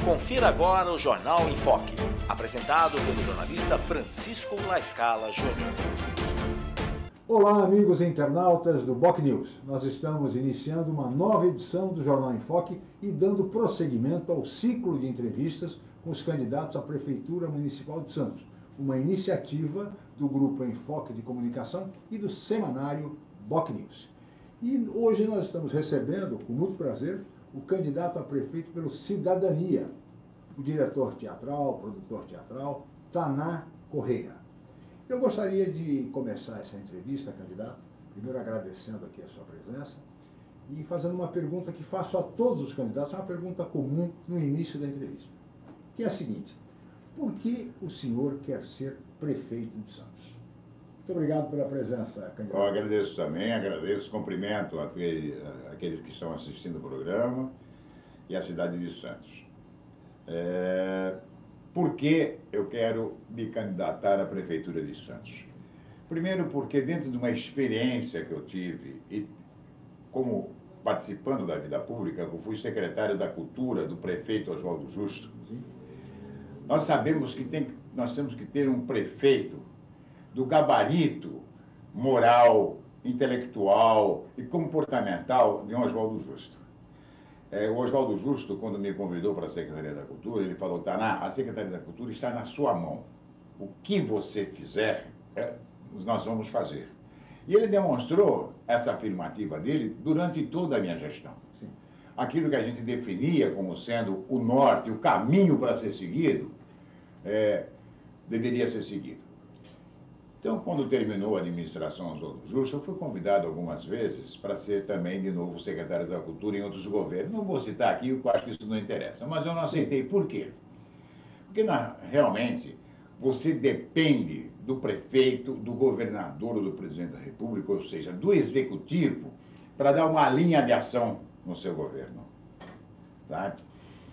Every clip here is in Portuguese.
Confira agora o Jornal em Foque, apresentado pelo jornalista Francisco La Scala Júnior. Olá, amigos internautas do BocNews. Nós estamos iniciando uma nova edição do Jornal em Foque e dando prosseguimento ao ciclo de entrevistas com os candidatos à Prefeitura Municipal de Santos, uma iniciativa do Grupo Enfoque de Comunicação e do semanário BocNews. E hoje nós estamos recebendo, com muito prazer, o candidato a prefeito pelo Cidadania, o diretor teatral, produtor teatral, Taná Correia. Eu gostaria de começar essa entrevista, candidato, primeiro agradecendo aqui a sua presença e fazendo uma pergunta que faço a todos os candidatos, uma pergunta comum no início da entrevista, que é a seguinte: por que o senhor quer ser prefeito de Santos? Muito obrigado pela presença, candidato. Eu agradeço também, cumprimento aqueles que estão assistindo o programa e a cidade de Santos. Por que eu quero me candidatar à Prefeitura de Santos? Primeiro porque dentro de uma experiência que eu tive, e como participando da vida pública, eu fui secretário da Cultura do prefeito Oswaldo Justo. Nós sabemos que nós temos que ter um prefeito do gabarito moral, intelectual e comportamental de um Oswaldo Justo. O Oswaldo Justo, quando me convidou para a Secretaria da Cultura, ele falou: Taná, a Secretaria da Cultura está na sua mão. O que você fizer, nós vamos fazer. E ele demonstrou essa afirmativa dele durante toda a minha gestão. Sim. Aquilo que a gente definia como sendo o norte, o caminho para ser seguido, deveria ser seguido. Então, quando terminou a administração Oswaldo Justo, eu fui convidado algumas vezes para ser também, de novo, secretário da Cultura em outros governos. Não vou citar aqui, porque eu acho que isso não interessa, mas eu não aceitei. Por quê? Porque, realmente, você depende do prefeito, do governador ou do presidente da República, ou seja, do executivo, para dar uma linha de ação no seu governo, sabe?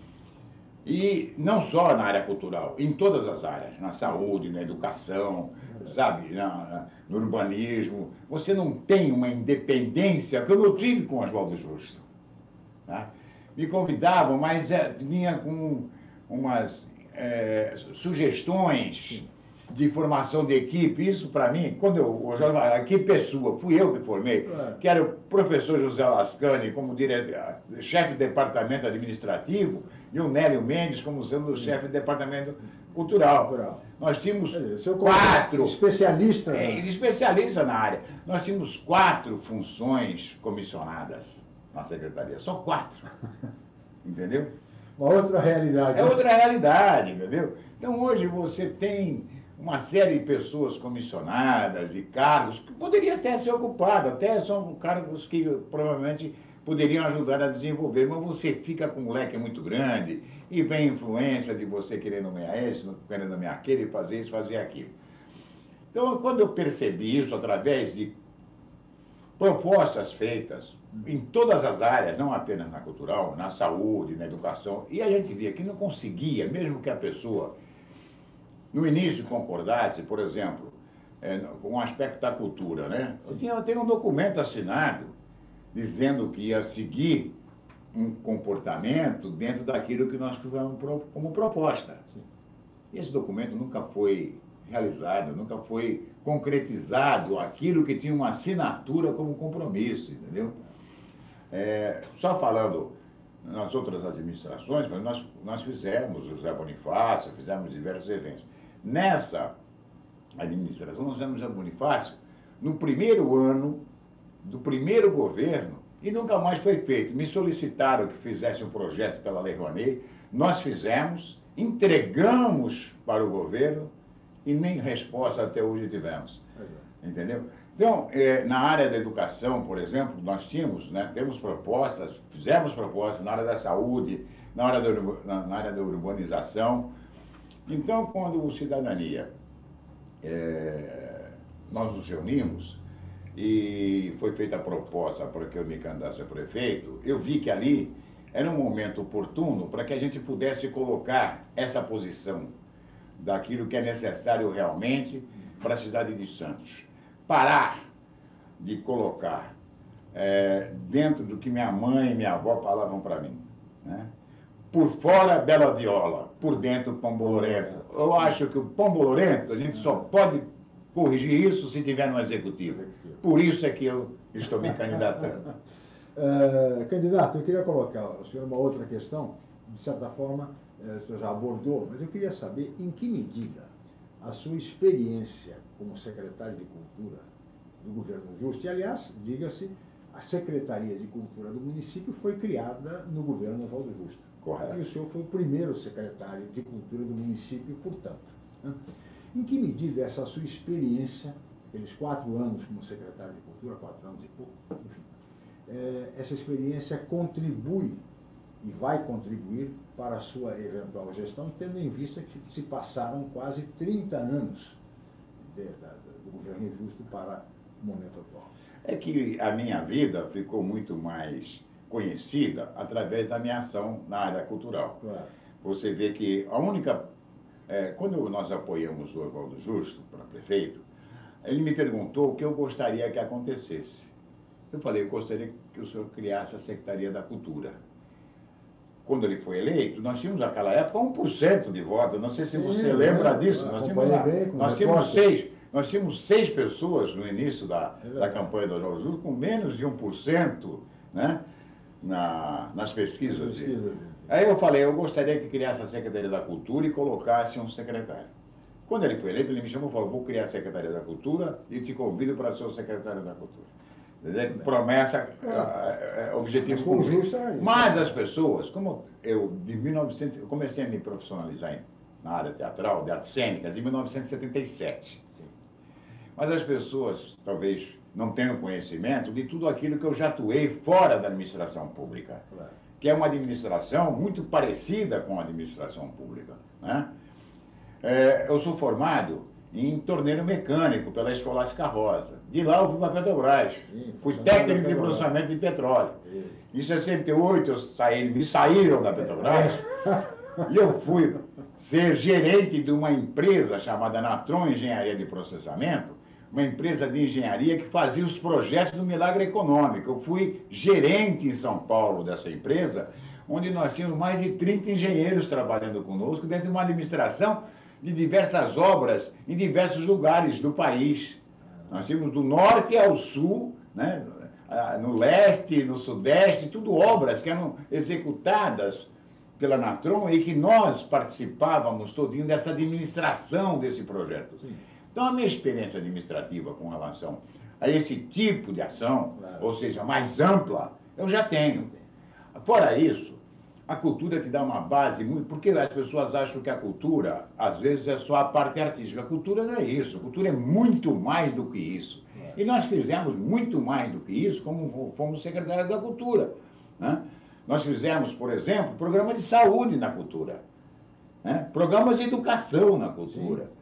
E não só na área cultural, em todas as áreas, na saúde, na educação, sabe, no urbanismo. Você não tem uma independência, que eu não tive com Oswaldo Justo. Tá? Me convidavam, mas vinha com umas sugestões de formação de equipe. Isso, para mim, quando que pessoa, fui eu que formei, que era o professor José Lascani como chefe de departamento administrativo, e o Nélio Mendes como sendo o chefe de departamento cultural. Nós tínhamos 4... Especialista. Especialista na área. Nós tínhamos 4 funções comissionadas na secretaria. Só 4. Entendeu? Uma outra realidade. É outra realidade, entendeu? Então, hoje você tem uma série de pessoas comissionadas e cargos que poderiam até ser ocupados, até são cargos que provavelmente poderiam ajudar a desenvolver, mas você fica com um leque muito grande e vem influência de você querer nomear esse, querer nomear aquele, fazer isso, fazer aquilo. Então, quando eu percebi isso através de propostas feitas em todas as áreas, não apenas na cultural, na saúde, na educação, e a gente via que não conseguia, mesmo que a pessoa no início concordasse, por exemplo, com um aspecto da cultura, né? Eu tenho um documento assinado dizendo que ia seguir um comportamento dentro daquilo que nós tivemos como proposta. E esse documento nunca foi realizado, nunca foi concretizado aquilo que tinha uma assinatura como compromisso, entendeu? Só falando nas outras administrações, mas nós fizemos o José Bonifácio, fizemos diversos eventos. Nessa administração, nós fizemos o José Bonifácio no primeiro ano do primeiro governo e nunca mais foi feito. Me solicitaram que fizesse um projeto pela Lei Rouanet, nós fizemos, entregamos para o governo e nem resposta até hoje tivemos. Entendeu? Então, na área da educação, por exemplo, nós temos propostas, fizemos propostas na área da saúde, na área da urbanização. Então, quando o Cidadania, nós nos reunimos e foi feita a proposta para que eu me candidasse a prefeito, eu vi que ali era um momento oportuno para que a gente pudesse colocar essa posição daquilo que é necessário realmente para a cidade de Santos. Parar de colocar dentro do que minha mãe e minha avó falavam para mim, né? Por fora, bela viola, por dentro, pão bolorento. Eu acho que o pão bolorento, a gente só pode corrigir isso se tiver no executivo. Por isso é que eu estou me candidatando. Candidato, eu queria colocar ao senhor uma outra questão, de certa forma, o senhor já abordou, mas eu queria saber em que medida a sua experiência como secretário de Cultura do governo Justo, e aliás, diga-se, a Secretaria de Cultura do município foi criada no governo Oswaldo Justo. Correto. E o senhor foi o primeiro secretário de Cultura do município, portanto. Né? Em que medida essa sua experiência, aqueles 4 anos como secretário de Cultura, 4 anos e pouco, enfim, essa experiência contribui e vai contribuir para a sua eventual gestão, tendo em vista que se passaram quase 30 anos do governo Justo para o momento atual? É que a minha vida ficou muito mais conhecida através da minha ação na área cultural. Claro. Você vê que a única... quando nós apoiamos o Oswaldo Justo para prefeito, ele me perguntou o que eu gostaria que acontecesse. Eu falei, eu gostaria que o senhor criasse a Secretaria da Cultura. Quando ele foi eleito, nós tínhamos naquela época 1% de voto. Não sei se você lembra disso. Nós tínhamos 6 pessoas no início da campanha do Oswaldo Justo, com menos de 1%, né, nas pesquisas dele. Aí eu falei, eu gostaria que criasse a Secretaria da Cultura e colocasse um secretário. Quando ele foi eleito, ele me chamou e falou, vou criar a Secretaria da Cultura e te convido para ser o secretário da Cultura. Promessa, objetivo cumprido. Mas as pessoas, como eu comecei a me profissionalizar na área teatral, de artes cênicas, em 1977. Mas as pessoas talvez não tenham conhecimento de tudo aquilo que eu já atuei fora da administração pública, que é uma administração muito parecida com a administração pública, né? Eu sou formado em torneiro mecânico pela Escolástica Rosa. De lá eu fui para a Petrobras. Fui técnico de processamento de petróleo. Em 68 me saíram da Petrobras e eu fui ser gerente de uma empresa chamada Natron Engenharia de Processamento, uma empresa de engenharia que fazia os projetos do milagre econômico. Eu fui gerente em São Paulo dessa empresa, onde nós tínhamos mais de 30 engenheiros trabalhando conosco dentro de uma administração de diversas obras em diversos lugares do país. Nós tínhamos do norte ao sul, né, no leste, no sudeste, tudo obras que eram executadas pela Natron e que nós participávamos todinho dessa administração desse projeto. Sim. Então, a minha experiência administrativa com relação a esse tipo de ação, ou seja, mais ampla, eu já tenho. Fora isso, a cultura te dá uma base muito... Porque as pessoas acham que a cultura, às vezes, é só a parte artística. A cultura não é isso. A cultura é muito mais do que isso. E nós fizemos muito mais do que isso, como fomos secretários da Cultura, né? Nós fizemos, por exemplo, programa de saúde na cultura, né? Programas de educação na cultura.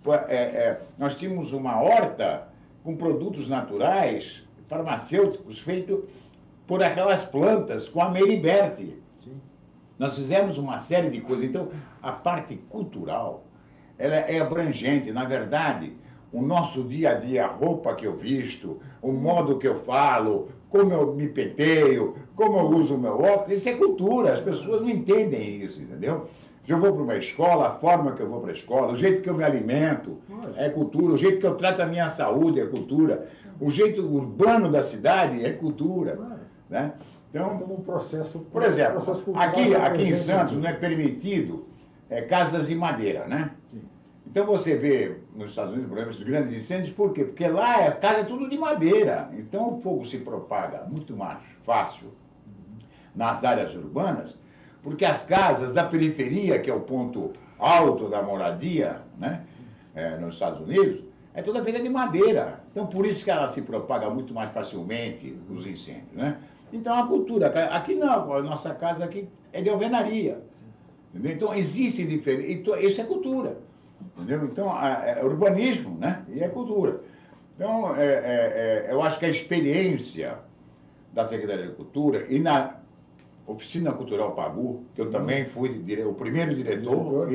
Nós tínhamos uma horta com produtos naturais, farmacêuticos, feitos por aquelas plantas, com a Meriberte. Nós fizemos uma série de coisas. Então, a parte cultural, ela é abrangente. Na verdade, o nosso dia a dia, a roupa que eu visto, o modo que eu falo, como eu me penteio, como eu uso o meu óculos, isso é cultura. As pessoas não entendem isso, entendeu? Se eu vou para uma escola, a forma que eu vou para a escola, o jeito que eu me alimento é cultura, o jeito que eu trato a minha saúde é cultura, o jeito urbano da cidade é cultura, né? Então, um processo, por exemplo, aqui em Santos não é permitido casas de madeira, né? Sim. Então você vê nos Estados Unidos, por exemplo, esses grandes incêndios, por quê? Porque lá a casa é tudo de madeira. Então o fogo se propaga muito mais fácil nas áreas urbanas, porque as casas da periferia, que é o ponto alto da moradia, né, nos Estados Unidos, é toda feita de madeira. Então por isso que ela se propaga muito mais facilmente, os incêndios, né? Então, a cultura, aqui não, a nossa casa aqui é de alvenaria, entendeu? Então, existe diferença, então, isso é cultura, entendeu? Então, é urbanismo, né? E é cultura. Então, eu acho que a experiência da Secretaria de Cultura e na Oficina Cultural Pagu, que eu também fui o primeiro diretor,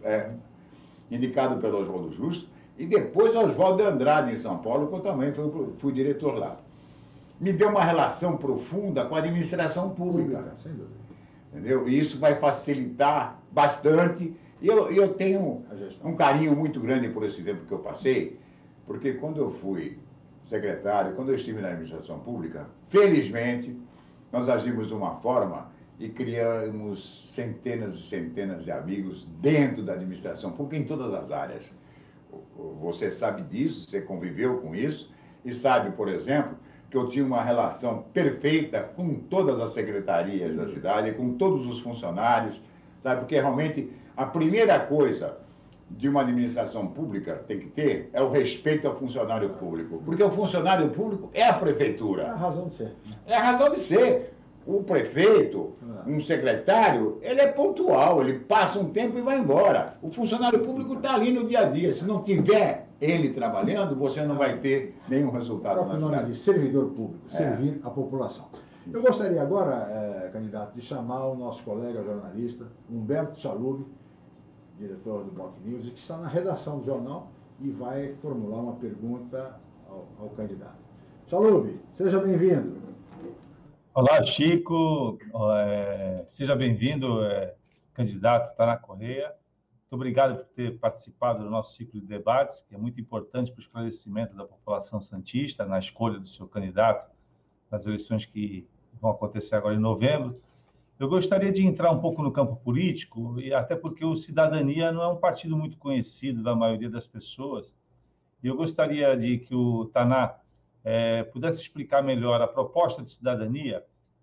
indicado pelo Oswaldo Justo, e depois Oswaldo Andrade, em São Paulo, que eu também fui diretor lá. Me deu uma relação profunda com a administração pública. Sem dúvida. entendeu? E isso vai facilitar bastante. E eu tenho um carinho muito grande por esse tempo que eu passei, porque quando eu fui secretário, quando eu estive na administração pública, felizmente, nós agimos de uma forma e criamos centenas e centenas de amigos dentro da administração pública, em todas as áreas. Você sabe disso, você conviveu com isso, e sabe, por exemplo, que eu tinha uma relação perfeita com todas as secretarias da cidade, com todos os funcionários, sabe? Porque realmente a primeira coisa de uma administração pública tem que ter é o respeito ao funcionário público. Porque o funcionário público é a prefeitura. É a razão de ser. É a razão de ser. O prefeito, um secretário, ele é pontual, ele passa um tempo e vai embora. O funcionário público está ali no dia a dia. Se não tiver ele trabalhando, você não vai ter nenhum resultado na cidade. Nome de servidor público, servir a população. Eu gostaria agora, candidato, de chamar o nosso colega jornalista, Humberto Chalub, diretor do Boc News, que está na redação do jornal e vai formular uma pergunta ao candidato. Chalub, seja bem-vindo. Olá, Chico. Seja bem-vindo, candidato Taná Correia. Muito obrigado por ter participado do nosso ciclo de debates, que é muito importante para o esclarecimento da população santista na escolha do seu candidato nas eleições que vão acontecer agora em novembro. Eu gostaria de entrar um pouco no campo político, e até porque o Cidadania não é um partido muito conhecido da maioria das pessoas, e eu gostaria de que o Taná pudesse explicar melhor a proposta de cidadania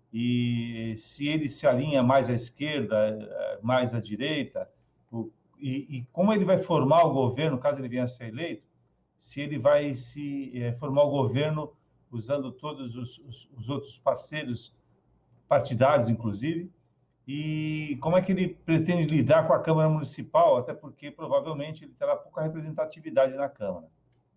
e se ele se alinha mais à esquerda, mais à direita, e como ele vai formar o governo, caso ele venha a ser eleito, se ele vai formar o governo usando todos os outros parceiros partidários, inclusive, e como é que ele pretende lidar com a Câmara Municipal, até porque provavelmente ele terá pouca representatividade na Câmara.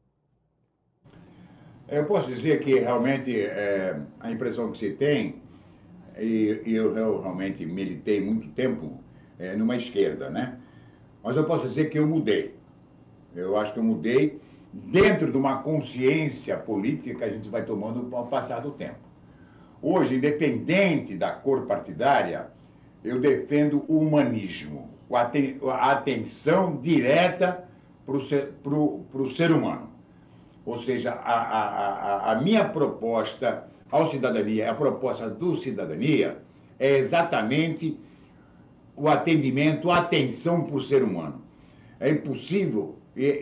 Eu posso dizer que realmente a impressão que se tem, e eu realmente militei muito tempo numa esquerda, né? Mas eu posso dizer que eu mudei. Eu acho que eu mudei dentro de uma consciência política que a gente vai tomando ao passar do tempo. Hoje, independente da cor partidária, eu defendo o humanismo, a atenção direta para o ser humano. Ou seja, a minha proposta ao cidadania, a proposta do cidadania, é exatamente o atendimento, a atenção para o ser humano. É impossível,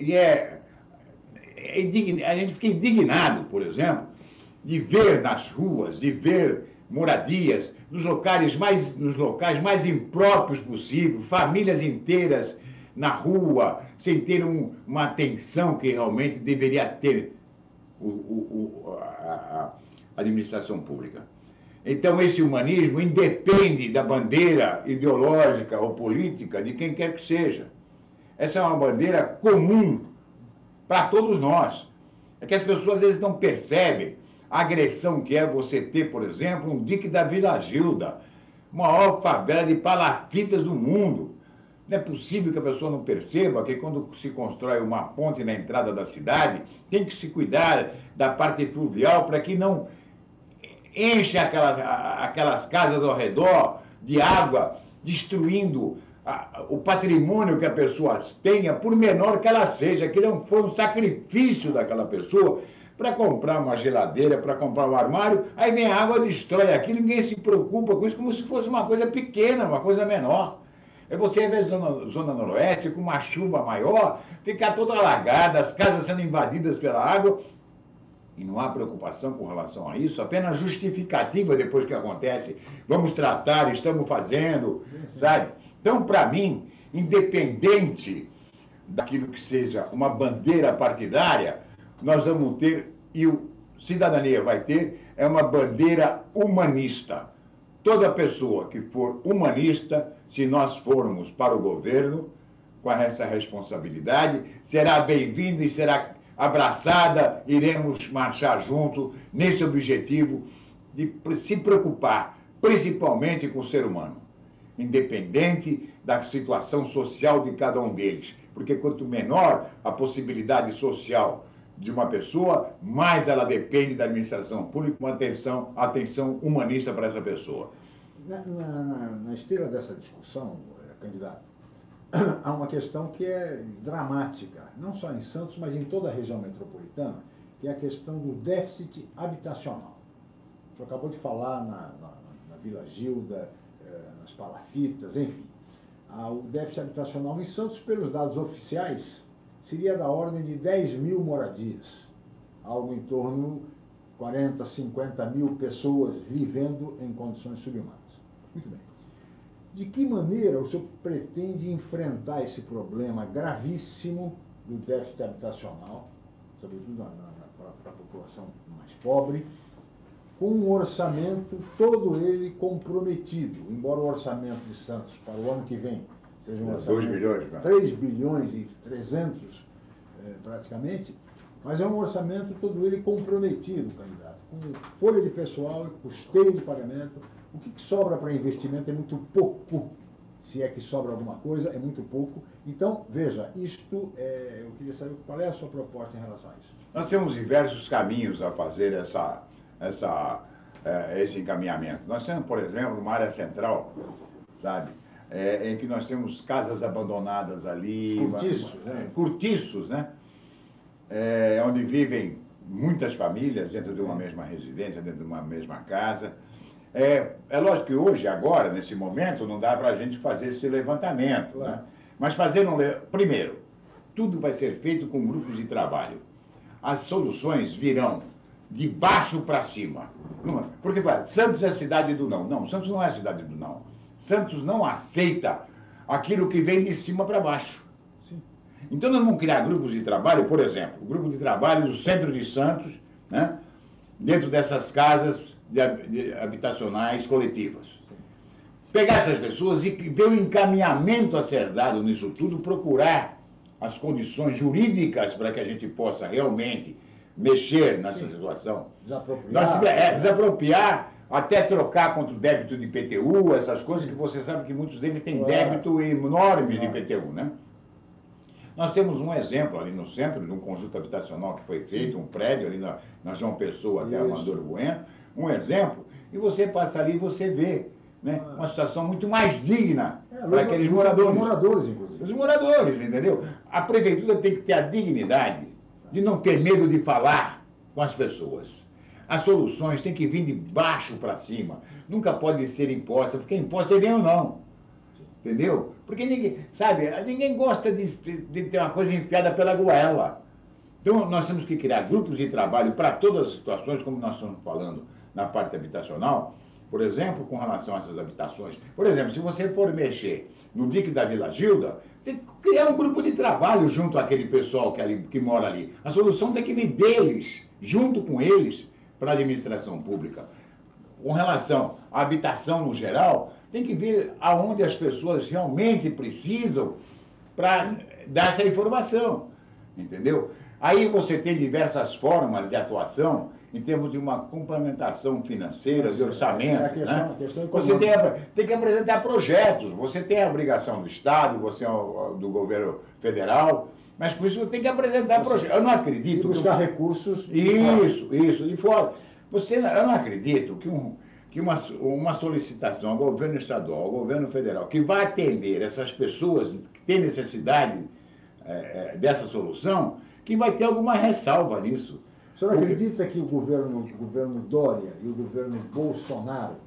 a gente fica indignado, por exemplo, de ver nas ruas, de ver moradias, nos locais mais impróprios possível, famílias inteiras na rua, sem ter uma atenção que realmente deveria ter a administração pública. Então, esse humanismo independe da bandeira ideológica ou política de quem quer que seja. Essa é uma bandeira comum para todos nós. É que as pessoas às vezes não percebem a agressão que é você ter, por exemplo, um dique da Vila Gilda, maior favela de palafitas do mundo. Não é possível que a pessoa não perceba que quando se constrói uma ponte na entrada da cidade, tem que se cuidar da parte fluvial para que não enche aquelas casas ao redor de água, destruindo o patrimônio que a pessoa tenha, por menor que ela seja, que não for um sacrifício daquela pessoa para comprar uma geladeira, para comprar um armário, aí vem a água, destrói aquilo, ninguém se preocupa com isso, como se fosse uma coisa pequena, uma coisa menor. É você ver a zona noroeste, com uma chuva maior, ficar toda alagada, as casas sendo invadidas pela água, e não há preocupação com relação a isso, apenas justificativa depois que acontece. Vamos tratar, estamos fazendo, sabe? Então, para mim, independente daquilo que seja uma bandeira partidária, nós vamos ter, e o Cidadania vai ter, é uma bandeira humanista. Toda pessoa que for humanista, se nós formos para o governo, com essa responsabilidade, será bem-vinda e será abraçada, iremos marchar junto nesse objetivo de se preocupar principalmente com o ser humano, independente da situação social de cada um deles. Porque quanto menor a possibilidade social de uma pessoa, mais ela depende da administração pública, uma atenção humanista para essa pessoa. Na esteira dessa discussão, candidato, há uma questão que é dramática, não só em Santos, mas em toda a região metropolitana, que é a questão do déficit habitacional. O senhor acabou de falar na Vila Gilda, nas palafitas, enfim. O déficit habitacional em Santos, pelos dados oficiais, seria da ordem de 10 mil moradias, algo em torno de 40, 50 mil pessoas vivendo em condições subhumanas. Muito bem. De que maneira o senhor pretende enfrentar esse problema gravíssimo do déficit habitacional, sobretudo para a população mais pobre, com um orçamento todo ele comprometido, embora o orçamento de Santos para o ano que vem seja um orçamento 2 bilhões, 3 bilhões e 300 praticamente, mas é um orçamento todo ele comprometido, candidato, com folha de pessoal, custeio de pagamento. O que sobra para investimento é muito pouco. Se é que sobra alguma coisa, é muito pouco. Então, veja, eu queria saber qual é a sua proposta em relação a isso. Nós temos diversos caminhos a fazer esse encaminhamento. Nós temos, por exemplo, uma área central, sabe, em que nós temos casas abandonadas ali. Cortiços, né? Onde vivem muitas famílias dentro de uma mesma residência, dentro de uma mesma casa. É lógico que hoje, agora, nesse momento, não dá para a gente fazer esse levantamento, claro, né? Mas primeiro, tudo vai ser feito com grupos de trabalho. As soluções virão de baixo para cima. Porque Santos é a cidade do não. Não, Santos não é a cidade do não. Santos não aceita aquilo que vem de cima para baixo. Sim. Então nós vamos criar grupos de trabalho, por exemplo, o grupo de trabalho do centro de Santos, né? Dentro dessas casas habitacionais coletivas. Sim. Pegar essas pessoas e ver o encaminhamento a ser dado nisso tudo, procurar as condições jurídicas para que a gente possa realmente mexer nessa Sim. situação. Desapropriar, até trocar contra o débito de IPTU, essas coisas que você sabe que muitos deles têm débito enorme de IPTU, né? Nós temos um exemplo ali no centro, de um conjunto habitacional que foi feito, um prédio ali na João Pessoa até Amador Bueno, um exemplo, e você passa ali e você vê, né, uma situação muito mais digna para aqueles moradores. Os moradores, inclusive. Os moradores, entendeu? A prefeitura tem que ter a dignidade de não ter medo de falar com as pessoas. As soluções têm que vir de baixo para cima. Nunca pode ser imposta, porque imposta vem ou não. Entendeu? Porque ninguém gosta de ter uma coisa enfiada pela goela. Então, nós temos que criar grupos de trabalho para todas as situações, como nós estamos falando na parte habitacional. Por exemplo, com relação a essas habitações. Por exemplo, se você for mexer no dique da Vila Gilda, você tem que criar um grupo de trabalho junto àquele pessoal que mora ali. A solução tem que vir deles, junto com eles, para a administração pública. Com relação à habitação no geral, tem que ver aonde as pessoas realmente precisam para dar essa informação, entendeu? Aí você tem diversas formas de atuação em termos de uma complementação financeira, de orçamento. A questão você tem que apresentar projetos, você tem a obrigação do Estado, você é do governo federal, mas por isso você tem que apresentar projetos. Eu não acredito... E buscar recursos... Isso, de fora. Eu não acredito que uma solicitação ao governo estadual, ao governo federal, que vai atender essas pessoas que têm necessidade dessa solução, que vai ter alguma ressalva nisso. O senhor acredita que o governo Dória e o governo Bolsonaro,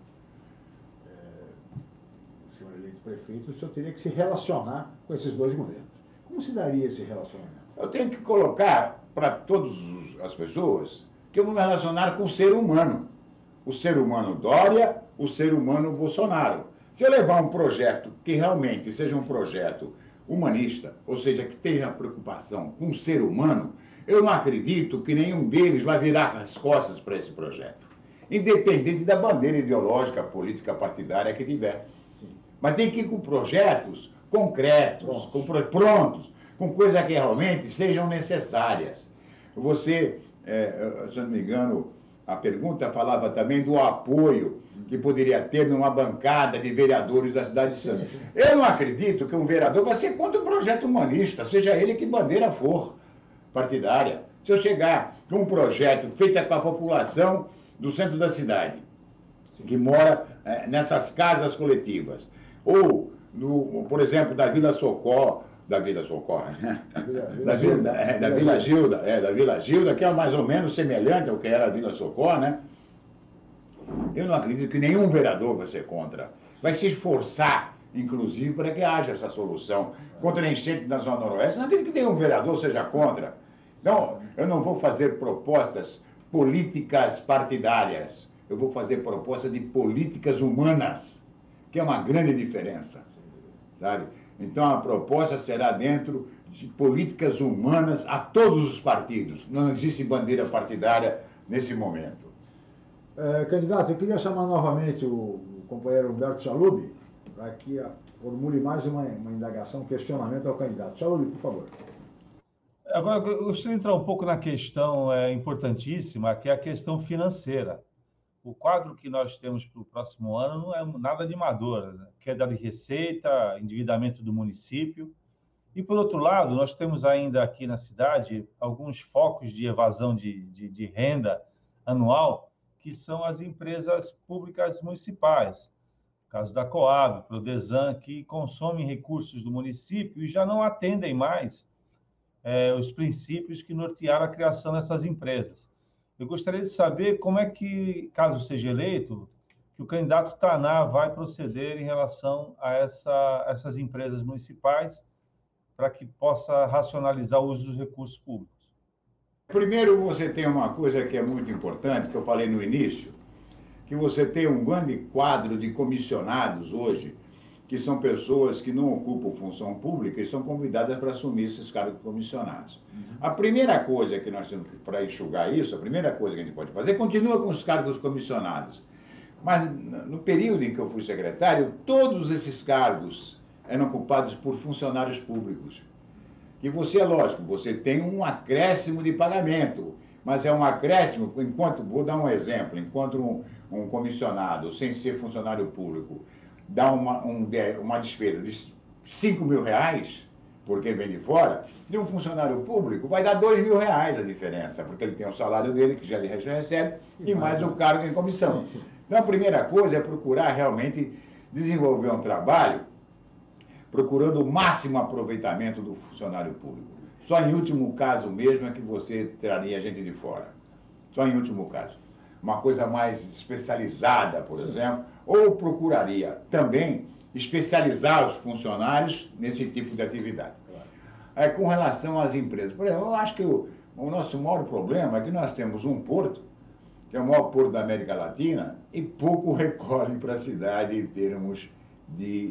o senhor eleito prefeito, o senhor teria que se relacionar com esses dois governos? Como se daria esse relacionamento? Eu tenho que colocar para todas as pessoas que eu vou me relacionar com o ser humano. O ser humano Dória, o ser humano Bolsonaro. Se eu levar um projeto que realmente seja um projeto humanista, ou seja, que tenha preocupação com o ser humano, eu não acredito que nenhum deles vai virar as costas para esse projeto. Independente da bandeira ideológica, política, partidária que tiver. Sim. Mas tem que ir com projetos concretos, prontos, com coisas que realmente sejam necessárias. Você, se não me engano, a pergunta falava também do apoio que poderia ter numa bancada de vereadores da cidade de Santos. Eu não acredito que um vereador vai ser contra um projeto humanista, seja ele que bandeira for partidária. Se eu chegar com um projeto feito com a população do centro da cidade, que mora nessas casas coletivas. Ou, por exemplo, da Vila Socorro, da Vila Gilda, que é mais ou menos semelhante ao que era a Vila Socorro, né? Eu não acredito que nenhum vereador vai ser contra. Vai se esforçar, inclusive, para que haja essa solução. Contra a enchente da Zona Noroeste, não acredito que nenhum vereador seja contra. Então, eu não vou fazer propostas políticas partidárias. Eu vou fazer propostas de políticas humanas, que é uma grande diferença, sabe? Então, a proposta será dentro de políticas humanas a todos os partidos. Não existe bandeira partidária nesse momento. Candidato, eu queria chamar novamente o companheiro Humberto Chalub para que formule mais uma indagação, um questionamento ao candidato. Chalub, por favor. Agora, eu gostaria de entrar um pouco na questão importantíssima, que é a questão financeira. O quadro que nós temos para o próximo ano não é nada animador, né? Queda de receita, endividamento do município. E, por outro lado, nós temos ainda aqui na cidade alguns focos de evasão de renda anual, que são as empresas públicas municipais. No caso da Coab, Prodesan, que consomem recursos do município e já não atendem mais os princípios que nortearam a criação dessas empresas. Eu gostaria de saber como é que, caso seja eleito, que o candidato Taná vai proceder em relação a essas empresas municipais para que possa racionalizar o uso dos recursos públicos. Primeiro, você tem uma coisa que é muito importante, que eu falei no início, que você tem um grande quadro de comissionados hoje, que são pessoas que não ocupam função pública e são convidadas para assumir esses cargos de comissionados. A primeira coisa que nós temos para enxugar isso, a primeira coisa que a gente pode fazer, continua com os cargos comissionados. Mas no período em que eu fui secretário, todos esses cargos eram ocupados por funcionários públicos. E você, é lógico, você tem um acréscimo de pagamento, mas é um acréscimo, vou dar um exemplo, enquanto um comissionado, sem ser funcionário público, dá uma despesa de R$5.000, porque vem de fora, de um funcionário público vai dar R$2.000 a diferença, porque ele tem o salário dele, que já ele recebe, e mais o cargo em comissão. Então, a primeira coisa é procurar realmente desenvolver um trabalho procurando o máximo aproveitamento do funcionário público. Só em último caso mesmo é que você traria gente de fora. Só em último caso. Uma coisa mais especializada, por exemplo, ou procuraria também especializar os funcionários nesse tipo de atividade. Com relação às empresas, por exemplo, eu acho que o nosso maior problema é que nós temos um porto, que é o maior porto da América Latina, e pouco recolhe para a cidade em termos de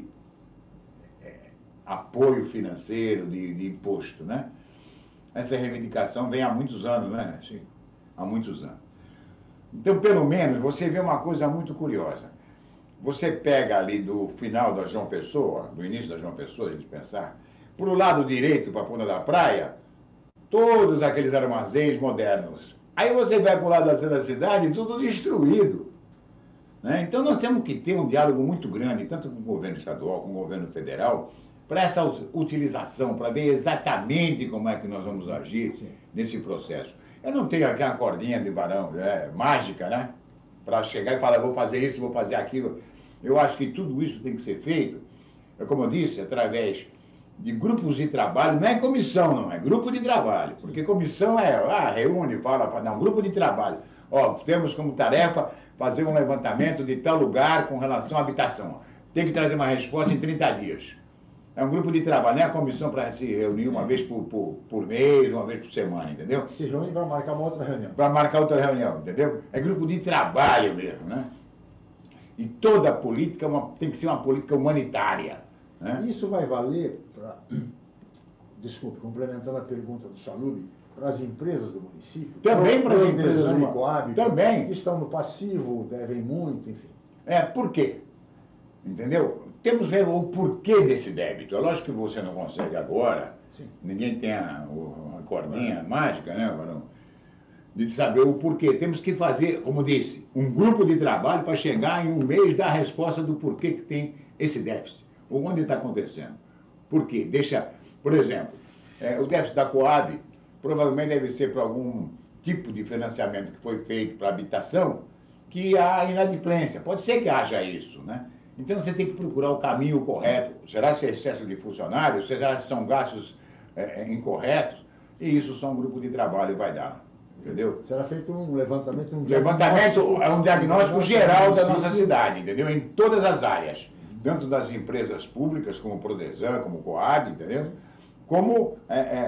apoio financeiro, de imposto, né? Essa reivindicação vem há muitos anos, né, Chico? Há muitos anos. Então, pelo menos, você vê uma coisa muito curiosa. Você pega ali do final da João Pessoa, do início da João Pessoa, a gente pensar, para o lado direito, para a ponta da praia, todos aqueles armazéns modernos. Aí você vai para o lado da cidade, tudo destruído. Né? Então, nós temos que ter um diálogo muito grande, tanto com o governo estadual como com o governo federal, para essa utilização, para ver exatamente como é que nós vamos agir nesse processo. Eu não tenho aqui uma cordinha de varão mágica, né? Para chegar e falar, vou fazer isso, vou fazer aquilo. Eu acho que tudo isso tem que ser feito, como eu disse, através de grupos de trabalho. Não é comissão, não, é grupo de trabalho. Porque comissão reúne, fala, não, grupo de trabalho. Temos como tarefa fazer um levantamento de tal lugar com relação à habitação. Tem que trazer uma resposta em 30 dias. É um grupo de trabalho, não é a comissão para se reunir uma vez por mês, uma vez por semana, entendeu? Se reúne para marcar uma outra reunião. Para marcar outra reunião, entendeu? É grupo de trabalho mesmo, né? E toda política tem que ser uma política humanitária. Né? Isso vai valer para... Desculpe, complementando a pergunta do Chalub, para as empresas do município? Também para as empresas do Coab, também. Que estão no passivo, devem muito, enfim. Por quê? Entendeu? Temos que ver o porquê desse débito. É lógico que você não consegue agora, ninguém tem a cordinha mágica, né, Varão? De saber o porquê. Temos que fazer, como disse, um grupo de trabalho para chegar em um mês dar a resposta do porquê que tem esse déficit. Ou onde está acontecendo. Por quê? Por exemplo, o déficit da Coab provavelmente deve ser para algum tipo de financiamento que foi feito para habitação, que há inadimplência. Pode ser que haja isso, né? Então você tem que procurar o caminho correto. Será se é excesso de funcionários? Será se são gastos incorretos? E isso só um grupo de trabalho vai dar. Entendeu? Será feito um levantamento, É um diagnóstico geral da nossa cidade, entendeu? Em todas as áreas. Tanto das empresas públicas, como o Prodesan, como o Coab, entendeu? Como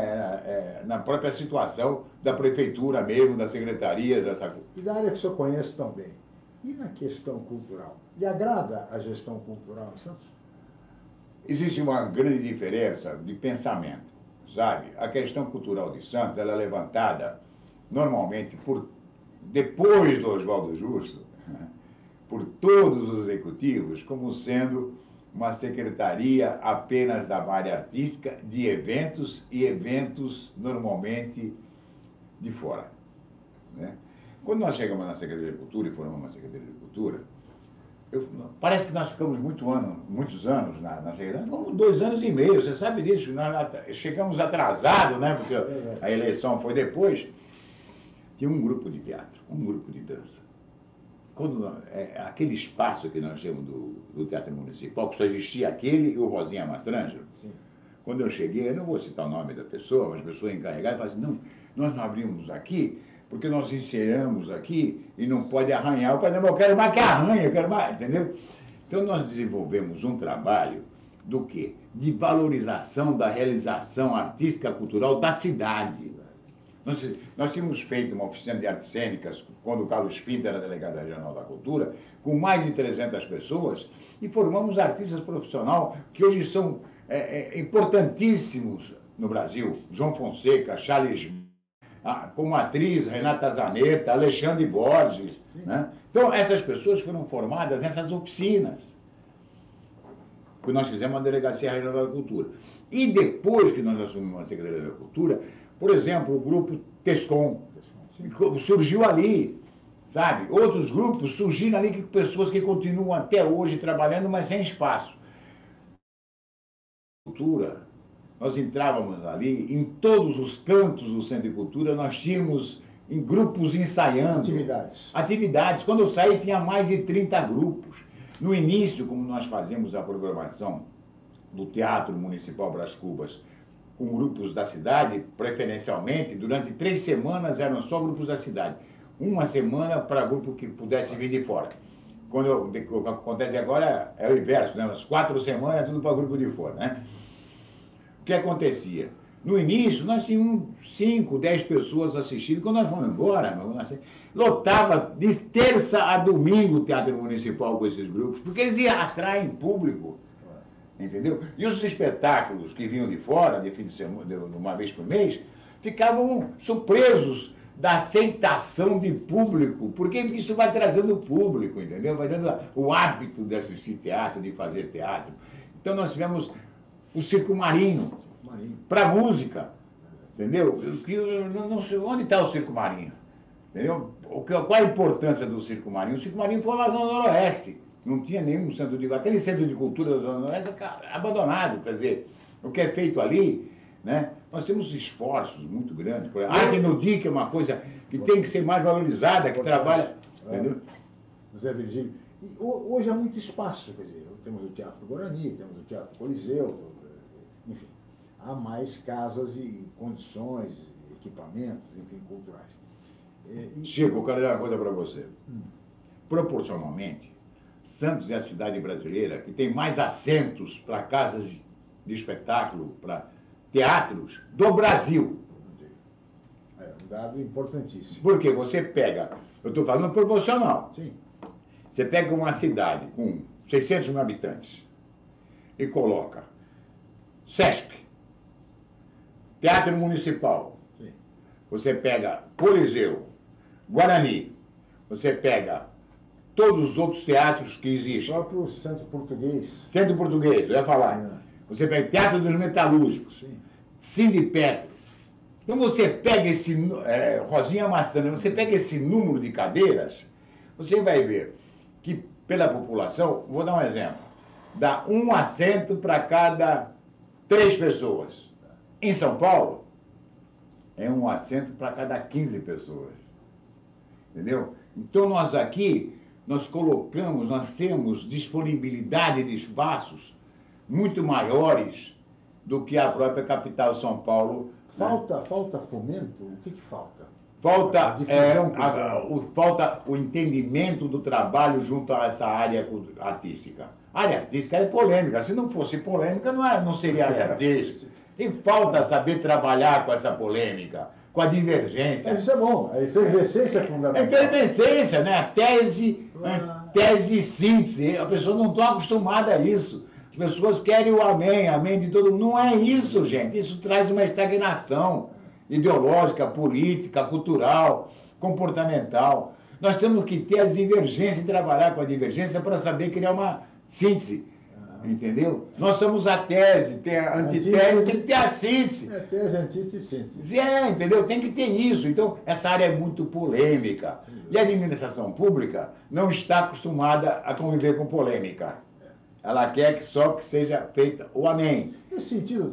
na própria situação da prefeitura mesmo, das secretarias. E da área que o senhor conhece tão bem. E na questão cultural? Lhe agrada a gestão cultural em Santos? Existe uma grande diferença de pensamento, sabe? A questão cultural de Santos, ela é levantada normalmente depois do Oswaldo Justo, né? Por todos os executivos, como sendo uma secretaria apenas da área artística, de eventos e eventos normalmente de fora, né? Quando nós chegamos na Secretaria de Cultura e formamos uma Secretaria de Cultura, parece que nós ficamos muitos anos na Secretaria, como 2 anos e meio, você sabe disso, nós chegamos atrasados, né? Porque a eleição foi depois. Tinha um grupo de teatro, um grupo de dança. Aquele espaço que nós temos do Teatro Municipal, que só existia aquele e o Rosinha Mastrangelo. Sim. Quando eu cheguei, eu não vou citar o nome da pessoa, mas a pessoa encarregada falou assim, não, nós não abrimos aqui porque nós encerramos aqui e não pode arranhar. Eu falei, não, eu quero mais que arranha, eu quero mais, entendeu? Então nós desenvolvemos um trabalho do quê? De valorização da realização artística cultural da cidade. Nós tínhamos feito uma oficina de artes cênicas, quando o Carlos Pinto era delegado regional da cultura, com mais de 300 pessoas, e formamos artistas profissionais que hoje são importantíssimos no Brasil. João Fonseca, Charles, como atriz, Renata Zanetta, Alexandre Borges, né? Então, essas pessoas foram formadas nessas oficinas, que nós fizemos a Delegacia Regional da Cultura. E depois que nós assumimos a Secretaria da Cultura, por exemplo, o grupo Tescom surgiu ali, sabe? Outros grupos surgiram ali, pessoas que continuam até hoje trabalhando, mas sem espaço. Cultura, nós entrávamos ali, em todos os cantos do Centro de Cultura, nós tínhamos em grupos ensaiando. Atividades. Quando eu saí, tinha mais de 30 grupos. No início, como nós fazíamos a programação do Teatro Municipal Brás Cubas, com grupos da cidade, preferencialmente, durante 3 semanas eram só grupos da cidade. 1 semana para grupo que pudesse vir de fora. O que acontece agora é o inverso, né? As 4 semanas é tudo para grupo de fora, né? O que acontecia? No início, nós tínhamos 5, 10 pessoas assistindo. Quando nós fomos embora, lotava de terça a domingo o Teatro Municipal com esses grupos, porque eles atraem público. Entendeu? E os espetáculos que vinham de fora, de fim de semana, de uma vez por mês, ficavam surpresos da aceitação de público, porque isso vai trazendo público, entendeu? Vai dando o hábito de assistir teatro, de fazer teatro. Então nós tivemos o Circo Marinho, para música, entendeu? Não sei onde está o Circo Marinho, entendeu? Qual a importância do Circo Marinho? O Circo Marinho foi lá no Noroeste. Não tinha nenhum centro de cultura. Aquele centro de cultura da Zona Oeste abandonado. Quer dizer, o que é feito ali, né? Nós temos esforços muito grandes. Por exemplo, a arte no dia, que é uma coisa que tem que ser mais valorizada, que trabalha. Entendeu? José Virgílio. E hoje há muito espaço, quer dizer, temos o Teatro Guarani, temos o Teatro Coliseu, enfim, há mais casas e condições, equipamentos, enfim, culturais. Chico, eu quero dizer uma coisa para você. Proporcionalmente, Santos é a cidade brasileira que tem mais assentos para casas de espetáculo, para teatros do Brasil. É um dado importantíssimo. Porque você pega, eu estou falando proporcional. Sim. Você pega uma cidade com 600 mil habitantes e coloca SESC, Teatro Municipal. Sim. Você pega Coliseu, Guarani, você pega todos os outros teatros que existem. O próprio Centro Português. Centro Português, eu ia falar. Você pega Teatro dos Metalúrgicos, Cine Petro. Então você pega esse, Rosinha Mastrangelo, você pega esse número de cadeiras, você vai ver que pela população, vou dar um exemplo, dá 1 assento para cada 3 pessoas. Em São Paulo, é 1 assento para cada 15 pessoas. Entendeu? Então nós aqui nós temos disponibilidade de espaços muito maiores do que a própria capital São Paulo. Falta fomento? O que falta? Falta o entendimento do trabalho junto a essa área artística. A área artística é polêmica. Se não fosse polêmica, não seria área artística. E falta saber trabalhar com essa polêmica, com a divergência. Mas isso é bom. A efervescência é fundamental. A efervescência, né? A tese e síntese. A pessoa não está acostumada a isso. As pessoas querem o amém de todo mundo. Não é isso, gente. Isso traz uma estagnação ideológica, política, cultural, comportamental. Nós temos que ter as divergências e trabalhar com a divergência para saber criar uma síntese. Entendeu? Nós somos a tese, tem a antitese, tem que ter a síntese. É tese, antítese e síntese. Entendeu? Tem que ter isso. Então, essa área é muito polêmica. E a administração pública não está acostumada a conviver com polêmica. Ela quer que só que seja feita o amém. Nesse sentido,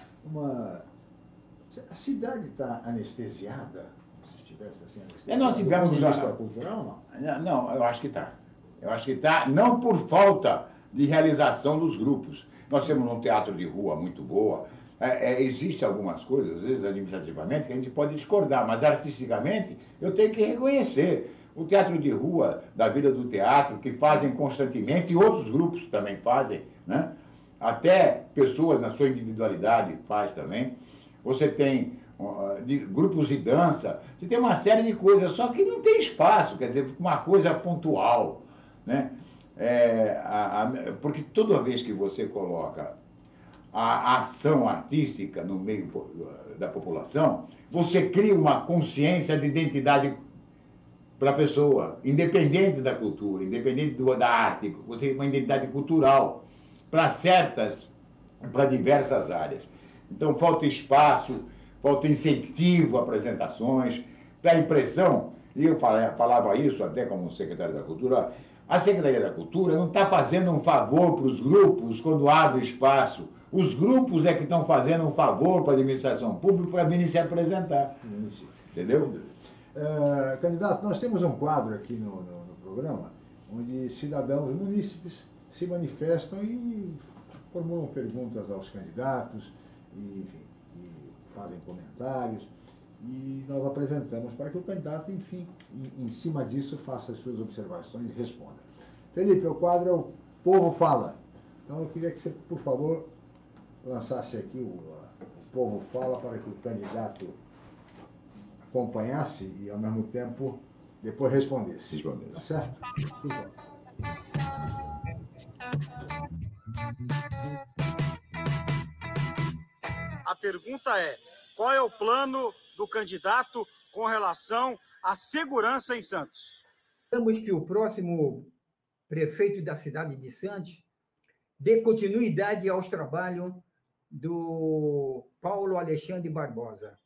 a cidade está anestesiada? Se estivesse assim anestesiada? Nós tivemos cultural, não? Não, eu acho que está. Eu acho que está, não por falta de realização dos grupos. Nós temos um teatro de rua muito boa. Existem algumas coisas, às vezes administrativamente, que a gente pode discordar, mas artisticamente eu tenho que reconhecer. O teatro de rua, da vida do teatro, que fazem constantemente, e outros grupos também fazem, né? Até pessoas na sua individualidade faz também. Você tem grupos de dança, você tem uma série de coisas, só que não tem espaço, quer dizer, uma coisa pontual, né? Porque toda vez que você coloca a ação artística no meio da população, você cria uma consciência de identidade para a pessoa, independente da cultura, independente da arte, você tem uma identidade cultural para diversas áreas. Então, falta espaço, falta incentivo a apresentações, dá a impressão, e eu falava isso até como secretário da Cultura, a Secretaria da Cultura não está fazendo um favor para os grupos quando abre espaço. Os grupos é que estão fazendo um favor para a administração pública para vir se apresentar. Entendeu? Candidato, nós temos um quadro aqui no programa onde cidadãos munícipes se manifestam e formulam perguntas aos candidatos, e fazem comentários, e nós apresentamos para que o candidato, enfim, em cima disso, faça as suas observações e responda. Felipe, o quadro é o Povo Fala. Então eu queria que você, por favor, lançasse aqui o Povo Fala para que o candidato acompanhasse e, ao mesmo tempo, depois respondesse. Tá certo? A pergunta é: qual é o plano do candidato com relação à segurança em Santos? Esperamos que o próximo prefeito da cidade de Santos dê continuidade aos trabalhos do Paulo Alexandre Barbosa.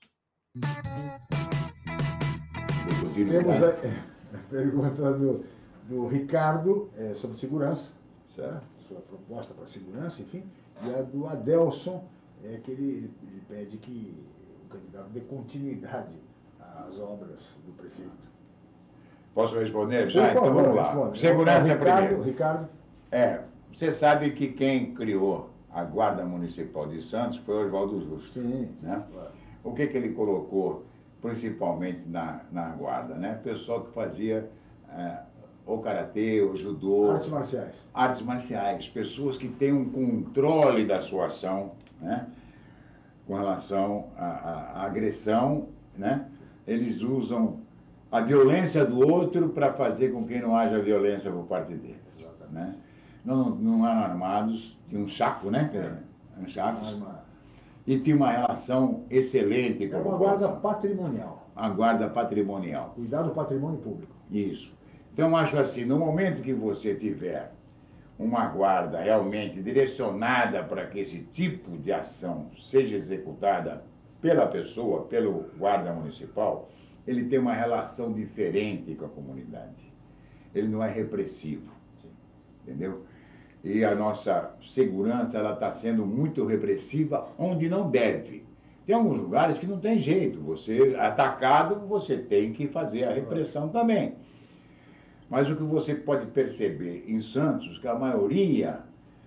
Temos a pergunta do Ricardo sobre segurança, certo? Sua proposta para segurança, enfim, e a do Adelson, que ele pede que o candidato dê continuidade às obras do prefeito. Posso responder já? Por favor, então vamos lá. responde. Segurança primeiro. Ricardo. Você sabe que quem criou a Guarda Municipal de Santos foi o Oswaldo Justo. Sim, né? Claro. O que ele colocou principalmente na Guarda, né? Pessoal que fazia o karatê, o judô. Artes marciais. Artes marciais. Pessoas que têm um controle da sua ação, né? Com relação à agressão, né? Eles usam a violência do outro para fazer com que não haja violência por parte deles. Né? Não eram armados, tinha um chaco, né? Um chaco. E tinha uma relação excelente com a guarda patrimonial. A guarda patrimonial. Cuidar do patrimônio público. Isso. Então, acho assim, no momento que você tiver uma guarda realmente direcionada para que esse tipo de ação seja executada pela pessoa, pelo guarda municipal, ele tem uma relação diferente com a comunidade. Ele não é repressivo, entendeu? E a nossa segurança, ela está sendo muito repressiva onde não deve. Tem alguns lugares que não tem jeito. Você, atacado, você tem que fazer a repressão também. Mas o que você pode perceber em Santos, que a maioria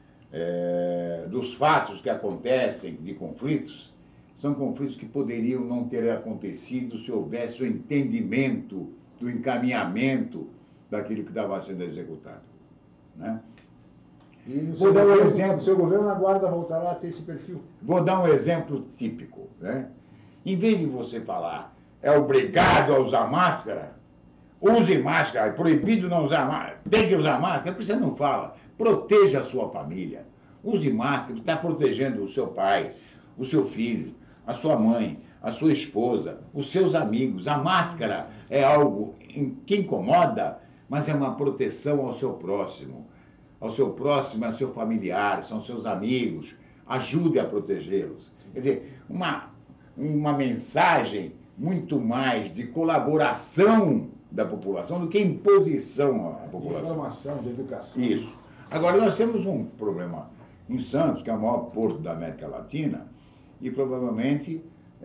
dos fatos que acontecem de conflitos, são conflitos que poderiam não ter acontecido se houvesse o entendimento do encaminhamento daquilo que estava sendo executado, né? E no Vou dar um governo, exemplo. no seu governo, a guarda voltará a ter esse perfil. Vou dar um exemplo típico, né? Em vez de você falar, é obrigado a usar máscara, use máscara, é proibido não usar máscara, tem que usar máscara, porque você não fala, proteja a sua família, use máscara, está protegendo o seu pai, o seu filho, a sua mãe, a sua esposa, os seus amigos. A máscara é algo que incomoda, mas é uma proteção ao seu próximo, ao seu familiar, são seus amigos, ajude a protegê-los. Quer dizer, uma mensagem muito mais de colaboração da população do que imposição à De população. informação, de educação. Isso. Agora, nós temos um problema em Santos, que é o maior porto da América Latina, e provavelmente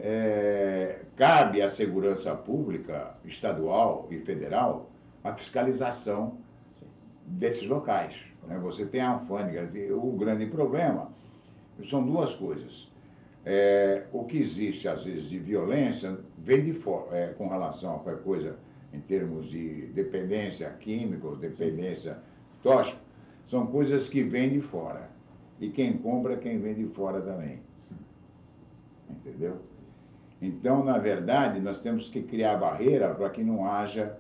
cabe à segurança pública estadual e federal a fiscalização desses locais, né? Você tem a alfândega. O grande problema são duas coisas. O que existe, às vezes, de violência vem de fora, com relação a qualquer coisa em termos de dependência química ou dependência tóxica, são coisas que vêm de fora. E quem compra é quem vem de fora também. Entendeu? Então, na verdade, nós temos que criar barreira para que não haja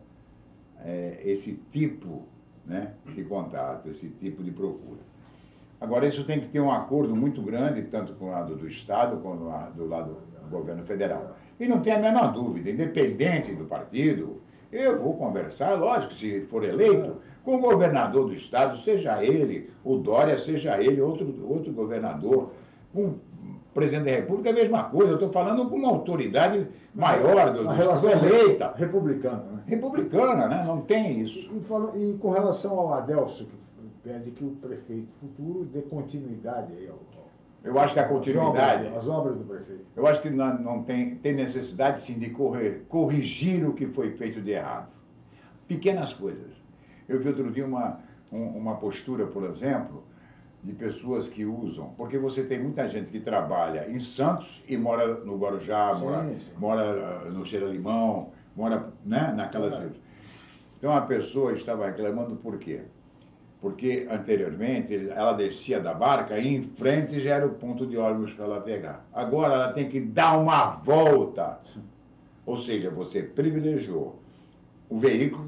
esse tipo, né, de contato, esse tipo de procura. Agora, isso tem que ter um acordo muito grande, tanto com o lado do Estado, como do lado do governo federal. E não tem a menor dúvida, independente do partido, eu vou conversar, lógico, se for eleito, com o governador do Estado, seja ele, o Dória, seja ele, outro governador, com o presidente da República, é a mesma coisa. Eu estou falando com uma autoridade maior do relação eleita. republicana, né? Republicana, né? Não tem isso. E com relação ao Adelso, que pede que o prefeito futuro dê continuidade aí Eu acho que a continuidade... As obras do prefeito. Eu acho que não tem necessidade, sim, de corrigir o que foi feito de errado. Pequenas coisas. Eu vi outro dia uma postura, por exemplo, de pessoas que usam... Porque você tem muita gente que trabalha em Santos e mora no Guarujá, mora no Cheira Limão, mora, né, naquelas... Então, a pessoa estava reclamando por quê? Porque, anteriormente, ela descia da barca e em frente já era o ponto de ônibus para ela pegar. Agora, ela tem que dar uma volta. Ou seja, você privilegiou o veículo,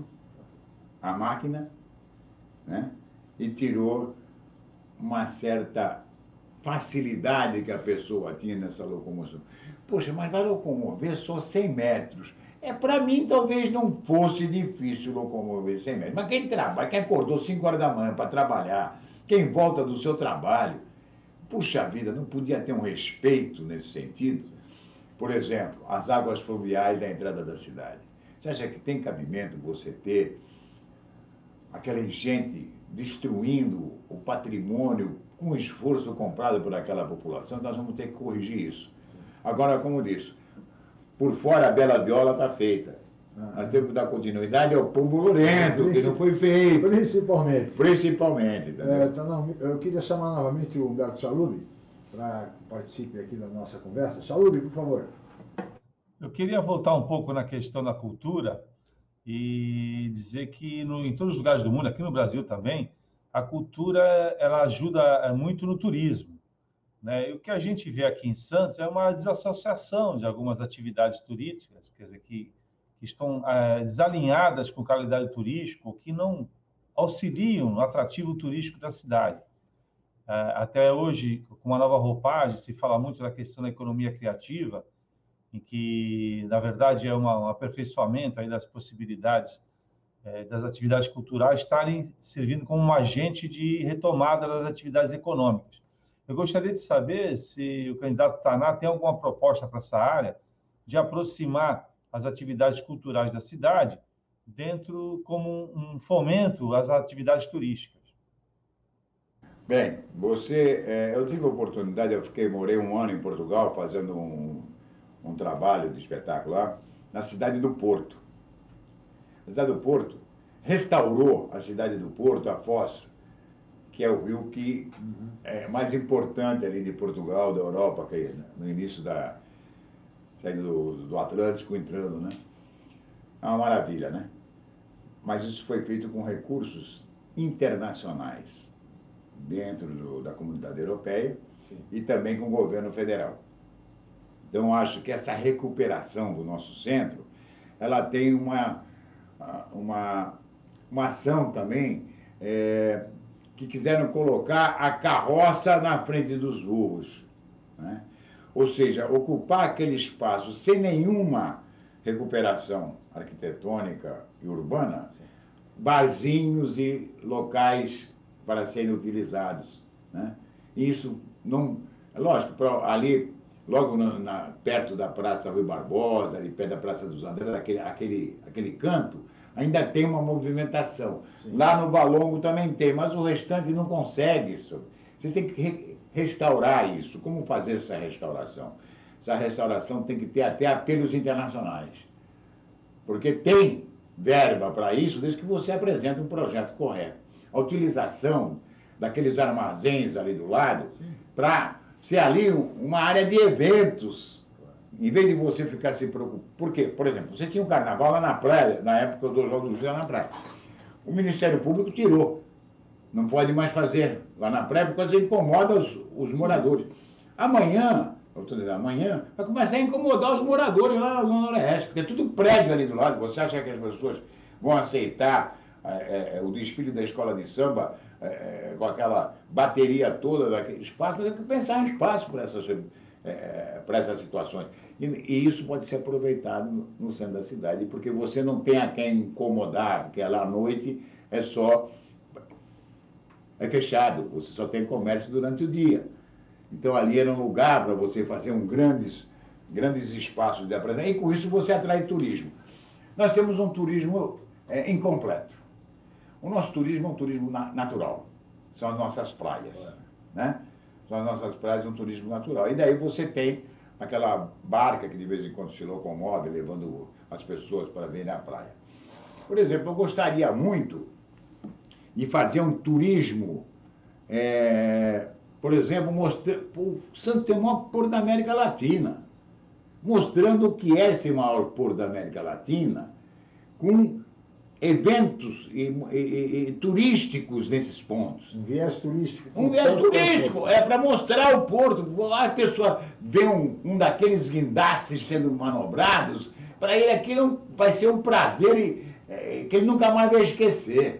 a máquina, né? E tirou uma certa facilidade que a pessoa tinha nessa locomoção. Poxa, mas vai locomover só 100 metros. Para mim, talvez não fosse difícil locomover 100 metros. Mas quem trabalha, quem acordou 5 horas da manhã para trabalhar, quem volta do seu trabalho, puxa vida, não podia ter um respeito nesse sentido? Por exemplo, as águas fluviais à entrada da cidade. Você acha que tem cabimento você ter aquela enchente destruindo o patrimônio com esforço comprado por aquela população? Nós vamos ter que corrigir isso. Agora, como disse, por fora a bela viola está feita. Nós temos que dar continuidade ao pombo lorento, que não foi feito. Principalmente, entendeu? Então, eu queria chamar novamente o Humberto Chalubi para participar aqui da nossa conversa. Chalubi, por favor. Eu queria voltar um pouco na questão da cultura e dizer que em todos os lugares do mundo, aqui no Brasil também, a cultura ela ajuda muito no turismo, né? E o que a gente vê aqui em Santos é uma desassociação de algumas atividades turísticas, quer dizer, que estão desalinhadas com qualidade turística, que não auxiliam no atrativo turístico da cidade. Até hoje, com uma nova roupagem, se fala muito da questão da economia criativa, em que, na verdade, é um aperfeiçoamento aí das possibilidades das atividades culturais estarem servindo como um agente de retomada das atividades econômicas. Eu gostaria de saber se o candidato Taná tem alguma proposta para essa área de aproximar as atividades culturais da cidade dentro como um fomento às atividades turísticas. Bem, eu tive a oportunidade, morei 1 ano em Portugal fazendo um trabalho de espetáculo lá, na cidade do Porto. A cidade do Porto restaurou a cidade do Porto, a Foz, que é o rio que é mais importante ali de Portugal, da Europa, que é no início saindo do Atlântico, entrando, né? É uma maravilha, né? Mas isso foi feito com recursos internacionais, dentro da comunidade europeia e também com o governo federal. Então, acho que essa recuperação do nosso centro, ela tem uma ação também, que quiseram colocar a carroça na frente dos burros, né? Ou seja, ocupar aquele espaço sem nenhuma recuperação arquitetônica e urbana, barzinhos e locais para serem utilizados, né? Isso não... Lógico, ali, logo perto da Praça Rui Barbosa, ali perto da Praça dos Andrés, aquele canto, ainda tem uma movimentação. Sim. Lá no Valongo também tem, mas o restante não consegue isso. Você tem que restaurar isso. Como fazer essa restauração? Essa restauração tem que ter até apelos internacionais. Porque tem verba para isso, desde que você apresente um projeto correto. A utilização daqueles armazéns ali do lado, para ser ali uma área de eventos, em vez de você ficar se preocupando. Por quê? Por exemplo, você tinha um carnaval lá na praia, na época do Jogo do Rio na praia. O Ministério Público tirou. Não pode mais fazer lá na praia, porque você incomoda os moradores. Amanhã, eu estou dizendo, amanhã, vai começar a incomodar os moradores lá no Noroeste, porque é tudo prédio ali do lado. Você acha que as pessoas vão aceitar o desfile da escola de samba com aquela bateria toda daquele espaço? Mas tem que pensar em espaço para essas situações. E isso pode ser aproveitado no centro da cidade, porque você não tem a quem incomodar, porque lá à noite é fechado, você só tem comércio durante o dia. Então ali era um lugar para você fazer grandes espaços de apresentação, e com isso você atrai turismo. Nós temos um turismo incompleto. O nosso turismo é um turismo natural, são as nossas praias, né? São as nossas praias, um turismo natural. E daí você tem aquela barca que de vez em quando se locomove, levando as pessoas para verem a praia. Por exemplo, eu gostaria muito de fazer um turismo, por exemplo, o Santos tem o maior porto da América Latina, mostrando o que é esse maior porto da América Latina, com eventos turísticos nesses pontos. Um viés turístico. Um viés turístico, para mostrar o porto. A pessoa vê um daqueles guindastes sendo manobrados, para ele aquilo vai ser um prazer que ele nunca mais vai esquecer.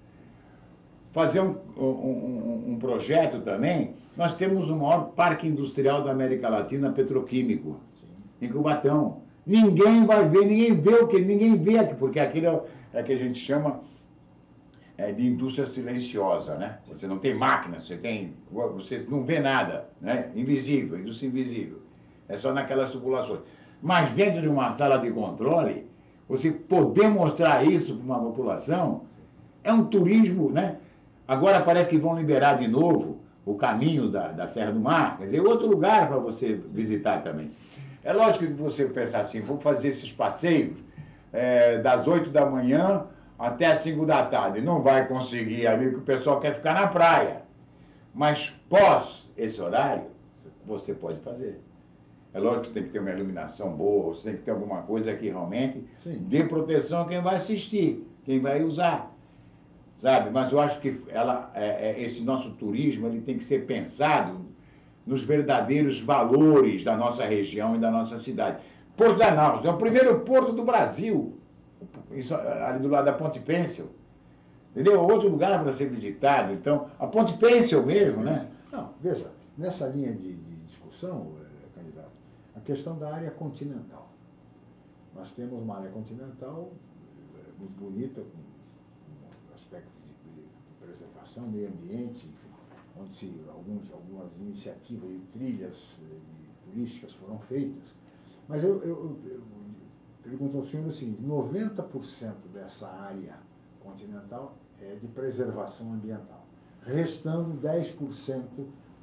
Fazer um projeto também. Nós temos o maior parque industrial da América Latina, petroquímico, em Cubatão. Ninguém vai ver, ninguém vê aqui, porque aquilo é que a gente chama de indústria silenciosa, né? Você não tem máquina, você não vê nada, né? Invisível, indústria invisível. É só naquelas tubulações. Mas dentro de uma sala de controle, você poder mostrar isso para uma população, é um turismo, né? Agora parece que vão liberar de novo o caminho da Serra do Mar, quer dizer, outro lugar para você visitar também. É lógico que você pensar assim, vou fazer esses passeios das 8 da manhã até as 5 da tarde. Não vai conseguir ali, que o pessoal quer ficar na praia. Mas pós esse horário, você pode fazer. É lógico que tem que ter uma iluminação boa, você tem que ter alguma coisa que realmente dê proteção a quem vai assistir, quem vai usar. Sabe? Mas eu acho que esse nosso turismo ele tem que ser pensado nos verdadeiros valores da nossa região e da nossa cidade. Porto da Náusea é o primeiro porto do Brasil, ali do lado da Ponte Pêncil. Entendeu? Outro lugar para ser visitado. Então, a Ponte Pêncil mesmo, né? Não, veja, nessa linha de discussão, candidato, a questão da área continental. Nós temos uma área continental muito bonita, com aspecto de preservação, meio ambiente, enfim, onde algumas iniciativas de trilhas turísticas foram feitas. Mas eu pergunto ao senhor o seguinte, 90% dessa área continental é de preservação ambiental, restando 10%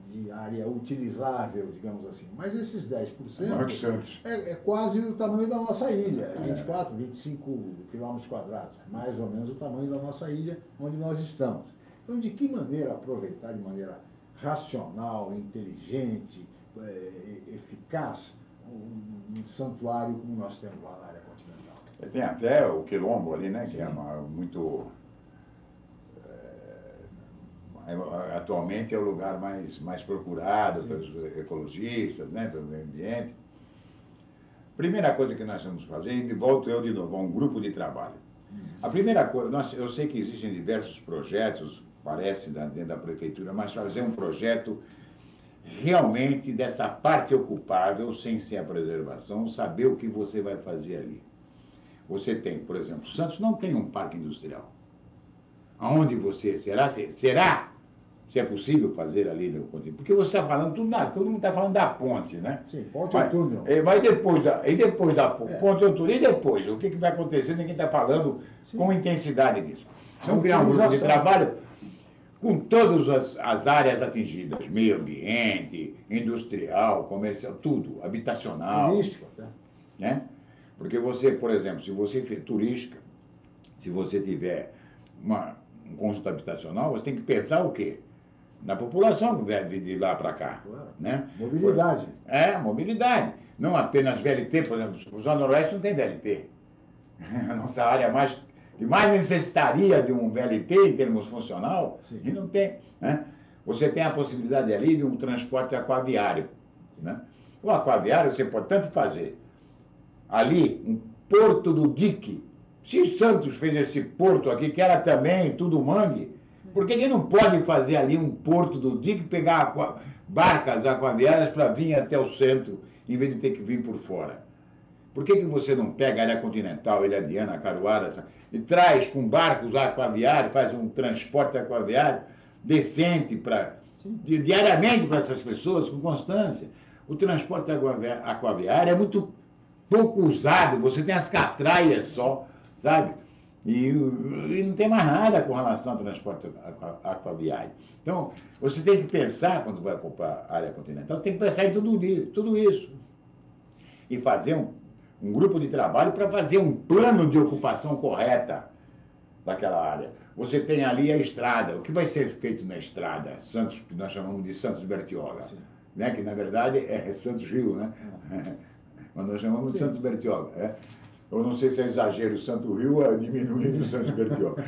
de área utilizável, digamos assim. Mas esses 10% Santos. é quase o tamanho da nossa ilha, 24, 25 quilômetros quadrados, mais ou menos o tamanho da nossa ilha onde nós estamos. Então, de que maneira aproveitar de maneira racional, inteligente, eficaz, um santuário como nós temos lá na área continental? Tem até o Quilombo ali, né, que é muito... atualmente é o lugar mais procurado pelos ecologistas, né, pelo meio ambiente. Primeira coisa que nós vamos fazer, e volto eu de novo, a um grupo de trabalho. A primeira coisa, eu sei que existem diversos projetos, parece, dentro da prefeitura, mas fazer um projeto realmente dessa parte ocupável, sem ser a preservação, saber o que você vai fazer ali. Você tem, por exemplo, Santos não tem um parque industrial. Aonde você... Será se é possível fazer ali no continente? Porque você está falando, todo mundo está falando da ponte, né? Sim, ponte ou túnel. Mas depois da ponte ou túnel, e depois? O que vai acontecer? Ninguém está falando com intensidade disso. Vamos criar um grupo de trabalho com todas as áreas atingidas, meio ambiente, industrial, comercial, tudo, habitacional. Turístico, né? Porque você, por exemplo, se você for turística, se você tiver um conjunto habitacional, você tem que pensar o quê? Na população que deve de lá para cá. Claro. Né? Mobilidade. Mobilidade. Não apenas VLT, por exemplo, o Zona Noroeste não tem VLT. A nossa área que mais necessitaria de um VLT em termos funcional, e não tem. Né? Você tem a possibilidade ali de um transporte aquaviário. Né? O aquaviário você pode tanto fazer ali, um porto do dique. Se Santos fez esse porto aqui, que era também tudo mangue, por que ele não pode fazer ali um porto do dique, pegar barcas aquaviárias para vir até o centro, em vez de ter que vir por fora? Por que você não pega a área continental, Ilha Diana, Caruara, e traz com barcos aquaviários, faz um transporte aquaviário decente diariamente para essas pessoas, com constância? O transporte aquaviário é muito pouco usado, você tem as catraias só, sabe? E não tem mais nada com relação ao transporte aquaviário. Então, você tem que pensar, quando vai ocupar a área continental, você tem que pensar em tudo isso. E fazer um grupo de trabalho para fazer um plano de ocupação correta daquela área. Você tem ali a estrada. O que vai ser feito na estrada? Santos, que nós chamamos de Santos Bertioga, né? Que na verdade é Santos Rio, né? Mas nós chamamos de Santos Bertioga. Eu não sei se é exagero, Santo Rio diminuindo o Santos Bertioga.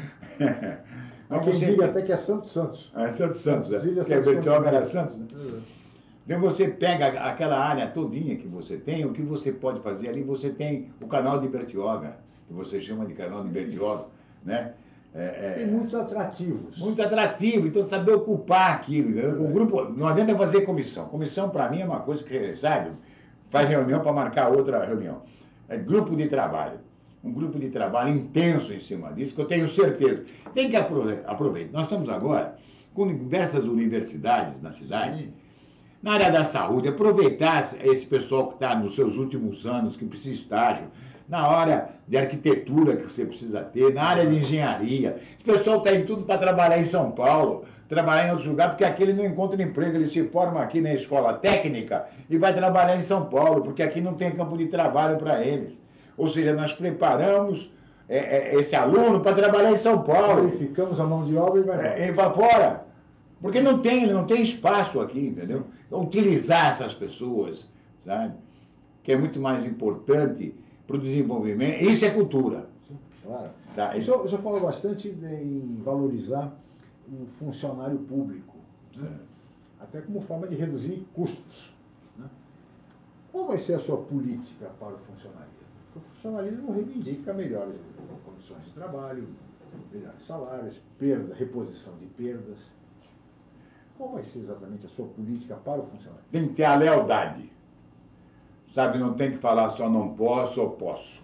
Há quem diga até que é Santos Santos. É Santos Santos, porque a Bertioga era Santos, né? Então você pega aquela área todinha que você tem, o que você pode fazer ali, você tem o canal de Bertioga, que você chama de canal de Bertioga, né? Tem muitos atrativos. Muito atrativo, então saber ocupar aquilo. Né? O grupo, não adianta fazer comissão. Comissão, para mim, é uma coisa que, sabe, faz reunião para marcar outra reunião. É grupo de trabalho. Um grupo de trabalho intenso em cima disso, que eu tenho certeza. Tem que aproveitar. Nós estamos agora com diversas universidades na cidade. Sim. Na área da saúde, aproveitar esse pessoal que está nos seus últimos anos, que precisa de estágio, na área de arquitetura que você precisa ter, na área de engenharia. Esse pessoal está em tudo para trabalhar em São Paulo, trabalhar em outros lugares, porque aqui ele não encontra emprego, ele se forma aqui na escola técnica e vai trabalhar em São Paulo, porque aqui não tem campo de trabalho para eles. Ou seja, nós preparamos esse aluno para trabalhar em São Paulo. Qualificamos a mão de obra e vai fora. Porque não tem espaço aqui, entendeu? Então, utilizar essas pessoas, sabe? Que é muito mais importante para o desenvolvimento. Isso é cultura. Sim, claro. Tá? O senhor falou bastante em valorizar o funcionário público, né? Até como forma de reduzir custos. Né? Qual vai ser a sua política para o funcionalismo? Porque o funcionalismo reivindica melhores condições de trabalho, melhores salários, reposição de perdas. Qual vai ser exatamente a sua política para o funcionário? Tem que ter a lealdade. Sabe, não tem que falar só não posso ou posso.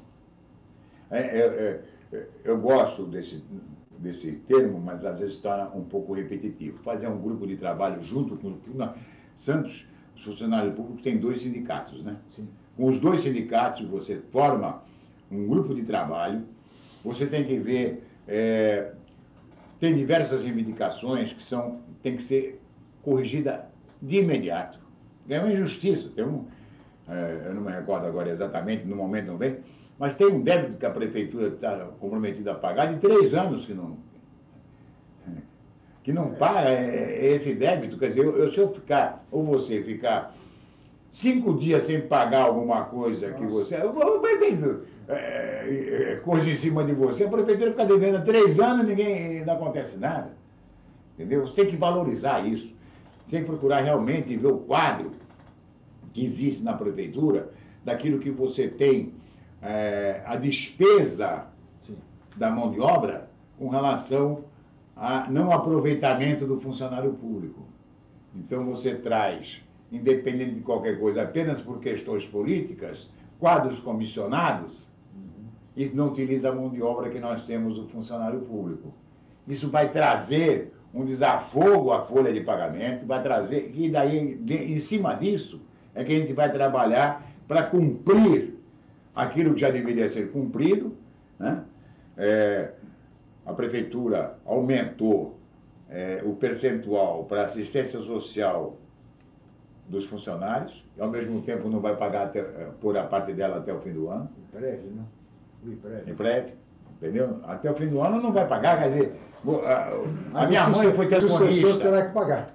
Eu gosto desse termo, mas às vezes torna um pouco repetitivo. Fazer um grupo de trabalho junto com... Santos, os funcionários públicos, tem 2 sindicatos, né? Sim. Com os 2 sindicatos, você forma um grupo de trabalho, você tem que ver... tem diversas reivindicações que tem que ser corrigida de imediato. É uma injustiça. Tem eu não me recordo agora exatamente, no momento não vem, mas tem um débito que a prefeitura está comprometida a pagar de 3 anos que não paga esse débito. Quer dizer, se eu ficar, ou você ficar 5 dias sem pagar alguma coisa que você... Vai vendo coisa em cima de você, a prefeitura fica devendo há 3 anos e não acontece nada. Entendeu? Você tem que valorizar isso. Você tem que procurar realmente ver o quadro que existe na prefeitura, daquilo que você tem, a despesa da mão de obra com relação a não aproveitamento do funcionário público. Então você traz, independente de qualquer coisa, apenas por questões políticas, quadros comissionados, e não utiliza a mão de obra que nós temos do funcionário público. Isso vai trazer um desafogo à folha de pagamento, vai trazer, e daí, em cima disso, é que a gente vai trabalhar para cumprir aquilo que já deveria ser cumprido, né? A prefeitura aumentou o percentual para assistência social dos funcionários, e ao mesmo tempo não vai pagar por a parte dela até o fim do ano. Em breve, né? Em breve, entendeu? Até o fim do ano não vai pagar, quer dizer, a minha mãe foi telefonista. O terá que pagar.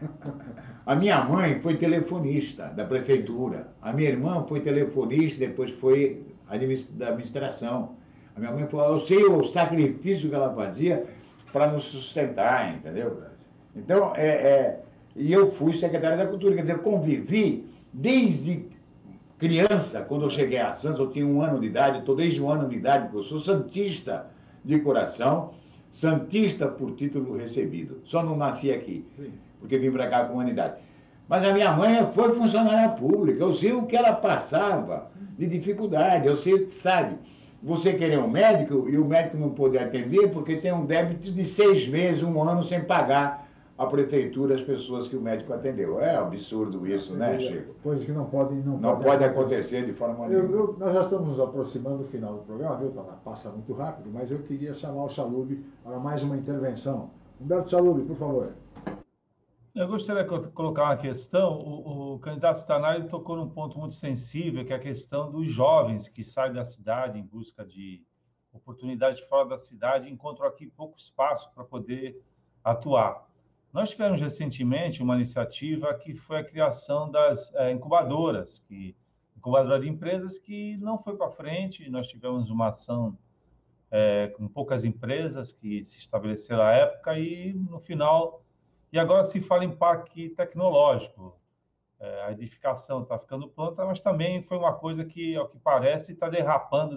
A minha mãe foi telefonista da prefeitura. A minha irmã foi telefonista, depois foi da administração. A minha mãe falou, eu sei o sacrifício que ela fazia para nos sustentar, entendeu? Então, e eu fui secretário da Cultura, quer dizer, eu convivi desde criança, quando eu cheguei a Santos, eu tinha 1 ano de idade, estou desde 1 ano de idade, porque eu sou santista de coração, santista por título recebido. Só não nasci aqui, porque vim para cá com 1 ano de idade. Mas a minha mãe foi funcionária pública, eu sei o que ela passava de dificuldade, eu sei, sabe, você querer um médico e o médico não poder atender porque tem um débito de 6 meses, 1 ano sem pagar a prefeitura as pessoas que o médico atendeu. É absurdo isso, né, Chico? Coisas que não podem acontecer de forma nenhuma. Nós já estamos nos aproximando do final do programa, viu? Passa muito rápido, mas eu queria chamar o Chalub para mais uma intervenção. Humberto Chalub, por favor. Eu gostaria de colocar uma questão. O candidato Tanay tocou num ponto muito sensível, que é a questão dos jovens que saem da cidade em busca de oportunidade fora da cidade e encontram aqui pouco espaço para poder atuar. Nós tivemos recentemente uma iniciativa que foi a criação das incubadoras, incubadora de empresas que não foi para frente. Nós tivemos uma ação com poucas empresas que se estabeleceram à época e, no final... E agora se fala em parque tecnológico. A edificação está ficando pronta, mas também foi uma coisa que, ao que parece, está derrapando,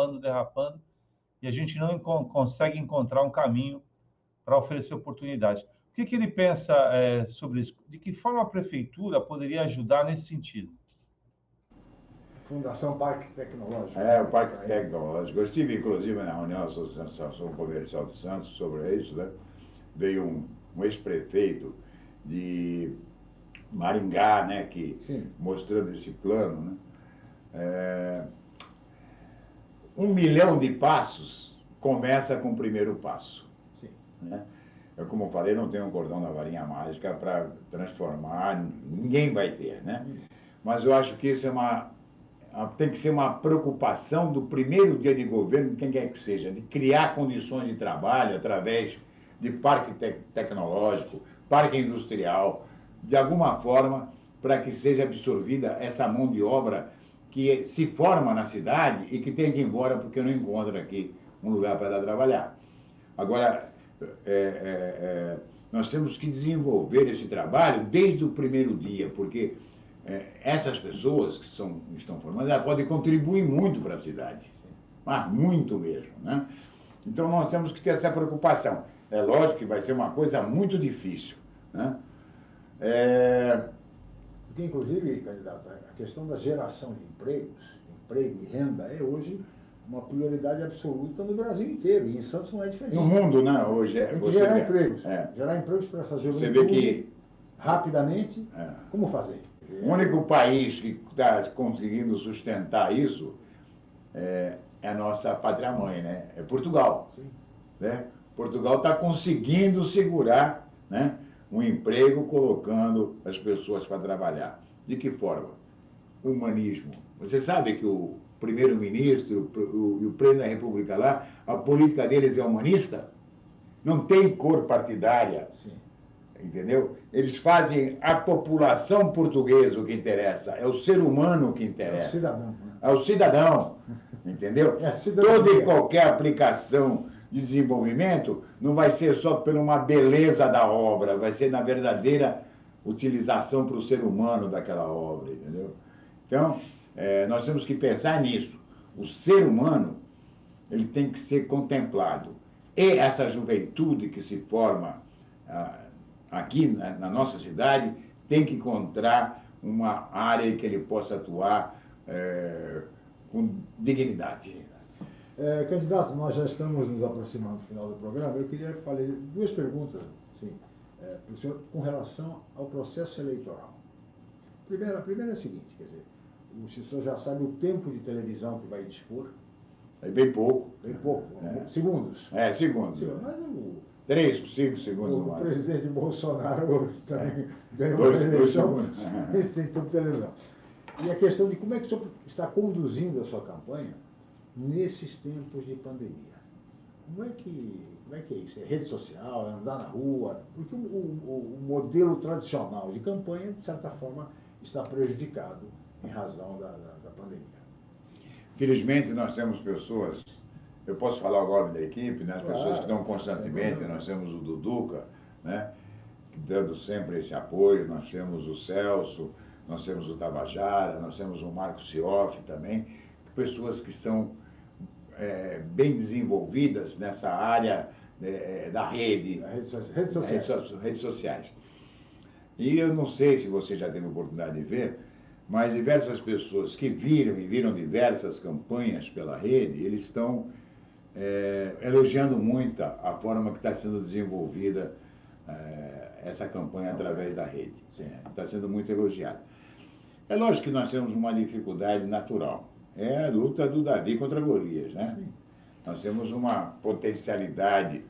e a gente não consegue encontrar um caminho para oferecer oportunidades. O que ele pensa sobre isso? De que forma a prefeitura poderia ajudar nesse sentido? Fundação Parque Tecnológico. O Parque Tecnológico. Eu estive, inclusive, na reunião da Associação Comercial de Santos sobre isso, né? Veio um ex-prefeito de Maringá, né, mostrando esse plano, né? 1 milhão de passos começa com o primeiro passo. Sim. Né? Eu, como falei, não tenho um cordão da varinha mágica para transformar, ninguém vai ter, né? Mas eu acho que isso tem que ser uma preocupação do primeiro dia de governo, de quem quer que seja, de criar condições de trabalho através de parque tecnológico, parque industrial, de alguma forma, para que seja absorvida essa mão de obra que se forma na cidade e que tem que ir embora porque não encontra aqui um lugar para trabalhar. Agora, nós temos que desenvolver esse trabalho desde o primeiro dia, porque essas pessoas que estão formadas, elas podem contribuir muito para a cidade, mas muito mesmo, né? Então, nós temos que ter essa preocupação. É lógico que vai ser uma coisa muito difícil, né? Porque, inclusive, candidato, a questão da geração de emprego e renda é hoje uma prioridade absoluta no Brasil inteiro, e em Santos não é diferente. No mundo, né? Hoje tem que gerar empregos. É. Gerar empregos para essa juventude. Você vê que rapidamente, como fazer? O único país que está conseguindo sustentar isso é a nossa pátria-mãe, né? É Portugal. Sim. Né? Portugal está conseguindo segurar, né, um emprego colocando as pessoas para trabalhar. De que forma? Humanismo. Você sabe que o primeiro-ministro e o presidente da República lá, a política deles é humanista? Não tem cor partidária. Sim. Entendeu? Eles fazem a população portuguesa o que interessa, é o ser humano que interessa. É o cidadão. Né? É o cidadão, entendeu? É a cidadania. Toda e qualquer aplicação de desenvolvimento não vai ser só por uma beleza da obra, vai ser na verdadeira utilização para o ser humano daquela obra, entendeu? Então, nós temos que pensar nisso. O ser humano, ele tem que ser contemplado. E essa juventude que se forma aqui na nossa cidade tem que encontrar uma área em que ele possa atuar com dignidade. Candidato, nós já estamos nos aproximando do final do programa. Eu queria fazer duas perguntas assim, para o senhor com relação ao processo eleitoral. A primeira é a seguinte, quer dizer, o senhor já sabe o tempo de televisão que vai dispor? É bem pouco. Bem pouco, segundos. Segundos. Mas 3, 5 segundos o mais. presidente Bolsonaro também ganhou Dois a eleição segundos. sem tempo de televisão. E a questão de como é que o senhor está conduzindo a sua campanha nesses tempos de pandemia. Como é que é isso? É rede social, é andar na rua? Porque o modelo tradicional de campanha, de certa forma, está prejudicado em razão da pandemia. Felizmente, nós temos pessoas, eu posso falar o nome da equipe, né? As pessoas que dão constantemente, nós temos o Duduca, né? Dando sempre esse apoio, nós temos o Celso, nós temos o Tabajara, nós temos o Marco Sioff também, pessoas que são bem desenvolvidas nessa área da rede, redes sociais. E eu não sei se você já teve a oportunidade de ver, mas diversas pessoas que viram diversas campanhas pela rede, eles estão elogiando muito a forma que está sendo desenvolvida essa campanha através da rede. Está sendo muito elogiada. É lógico que nós temos uma dificuldade natural. É a luta do Davi contra Golias, né? Nós temos uma potencialidade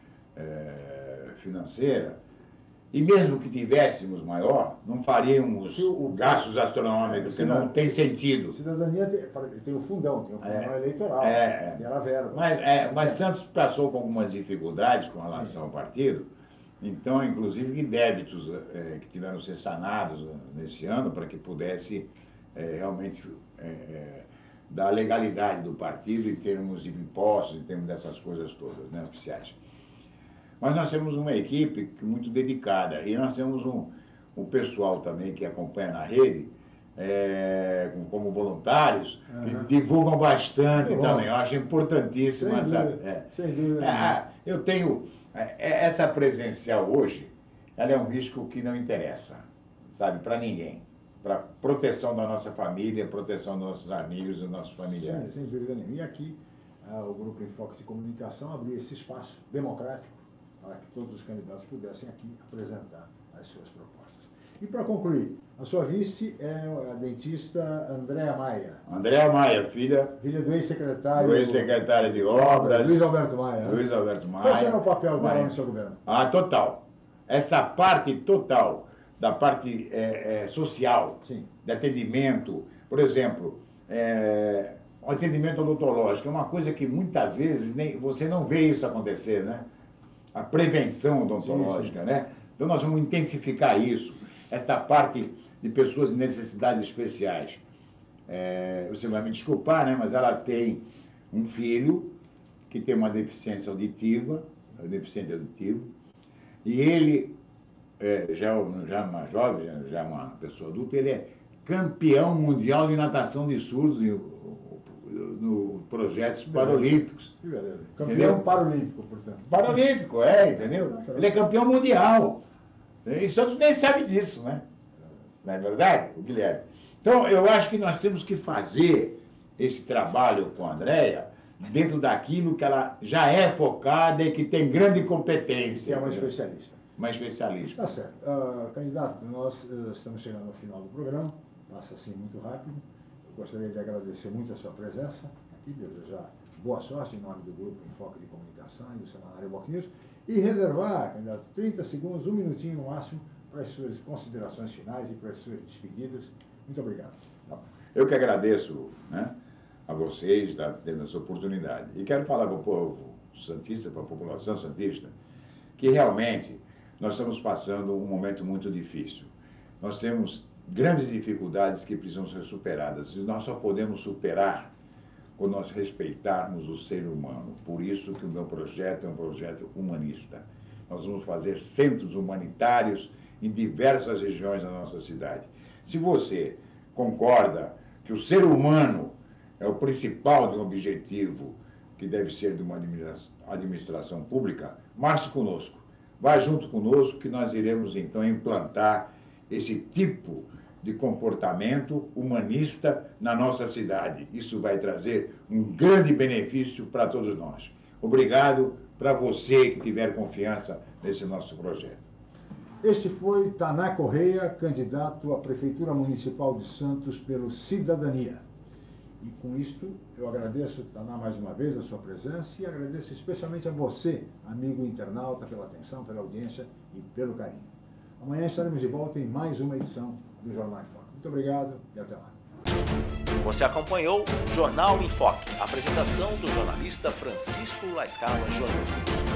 financeira e mesmo que tivéssemos maior, não faríamos gastos astronômicos, porque não tem sentido. Cidadania tem o fundão eleitoral, tem a verba. Mas Santos passou com algumas dificuldades com relação ao partido, então, inclusive, que débitos que tiveram que ser sanados nesse ano para que pudesse realmente da legalidade do partido em termos de impostos, em termos dessas coisas todas, né, oficiais. Mas nós temos uma equipe muito dedicada e nós temos um pessoal também que acompanha na rede, como voluntários, que divulgam bastante também. Eu acho importantíssimo. Sem dúvida. Eu tenho... essa presencial hoje, ela é um risco que não interessa, sabe, para ninguém. Para proteção da nossa família, proteção dos nossos amigos e dos nossos familiares. Sem dúvida nenhuma. E aqui, o Grupo Enfoque de Comunicação abriu esse espaço democrático para que todos os candidatos pudessem aqui apresentar as suas propostas. E para concluir, a sua vice é a dentista Andréa Maia. Andréa Maia, filha do ex-secretário... do ex-secretário de Obras. Luiz Alberto Maia. Luiz Alberto Maia. Qual será o papel dela no seu governo? Total. Essa parte total da parte social, sim, de atendimento, por exemplo, o atendimento odontológico é uma coisa que muitas vezes você não vê isso acontecer, né? A prevenção odontológica, sim. Né? Então nós vamos intensificar isso, essa parte de pessoas de necessidades especiais. Você vai me desculpar, né? Mas ela tem um filho que tem uma deficiência auditiva, e ele já uma jovem, já uma pessoa adulta, ele é campeão mundial de natação de surdos no projetos paralímpicos. Campeão paralímpico, portanto. Paralímpico, entendeu? Ele é campeão mundial. E Santos nem sabe disso, né? Não é verdade, o Guilherme? Então, eu acho que nós temos que fazer esse trabalho com a Andréa dentro daquilo que ela já é focada e que tem grande competência. É uma especialista. Uma especialista. Tá certo. Candidato, nós estamos chegando ao final do programa, passa assim muito rápido. Eu gostaria de agradecer muito a sua presença aqui, desejar boa sorte em nome do Grupo Enfoque de Comunicação e do Semanário BocNews, E reservar, candidato, 30 segundos, 1 minutinho no máximo, para as suas considerações finais e para as suas despedidas. Muito obrigado. Eu que agradeço, né, a vocês tendo essa oportunidade. E quero falar para o povo santista, para a população santista, que realmente nós estamos passando um momento muito difícil. Nós temos grandes dificuldades que precisam ser superadas. E nós só podemos superar quando nós respeitarmos o ser humano. Por isso que o meu projeto é um projeto humanista. Nós vamos fazer centros humanitários em diversas regiões da nossa cidade. Se você concorda que o ser humano é o principal de um objetivo que deve ser de uma administração pública, marche conosco. Vá junto conosco que nós iremos, então, implantar esse tipo de comportamento humanista na nossa cidade. Isso vai trazer um grande benefício para todos nós. Obrigado para você que tiver confiança nesse nosso projeto. Este foi Taná Correia, candidato à Prefeitura Municipal de Santos pelo Cidadania. E com isto, eu agradeço, Taná, mais uma vez a sua presença e agradeço especialmente a você, amigo internauta, pela atenção, pela audiência e pelo carinho. Amanhã estaremos de volta em mais uma edição do Jornal em Foque. Muito obrigado e até lá. Você acompanhou o Jornal em Foque, apresentação do jornalista Francisco La Scala Jr.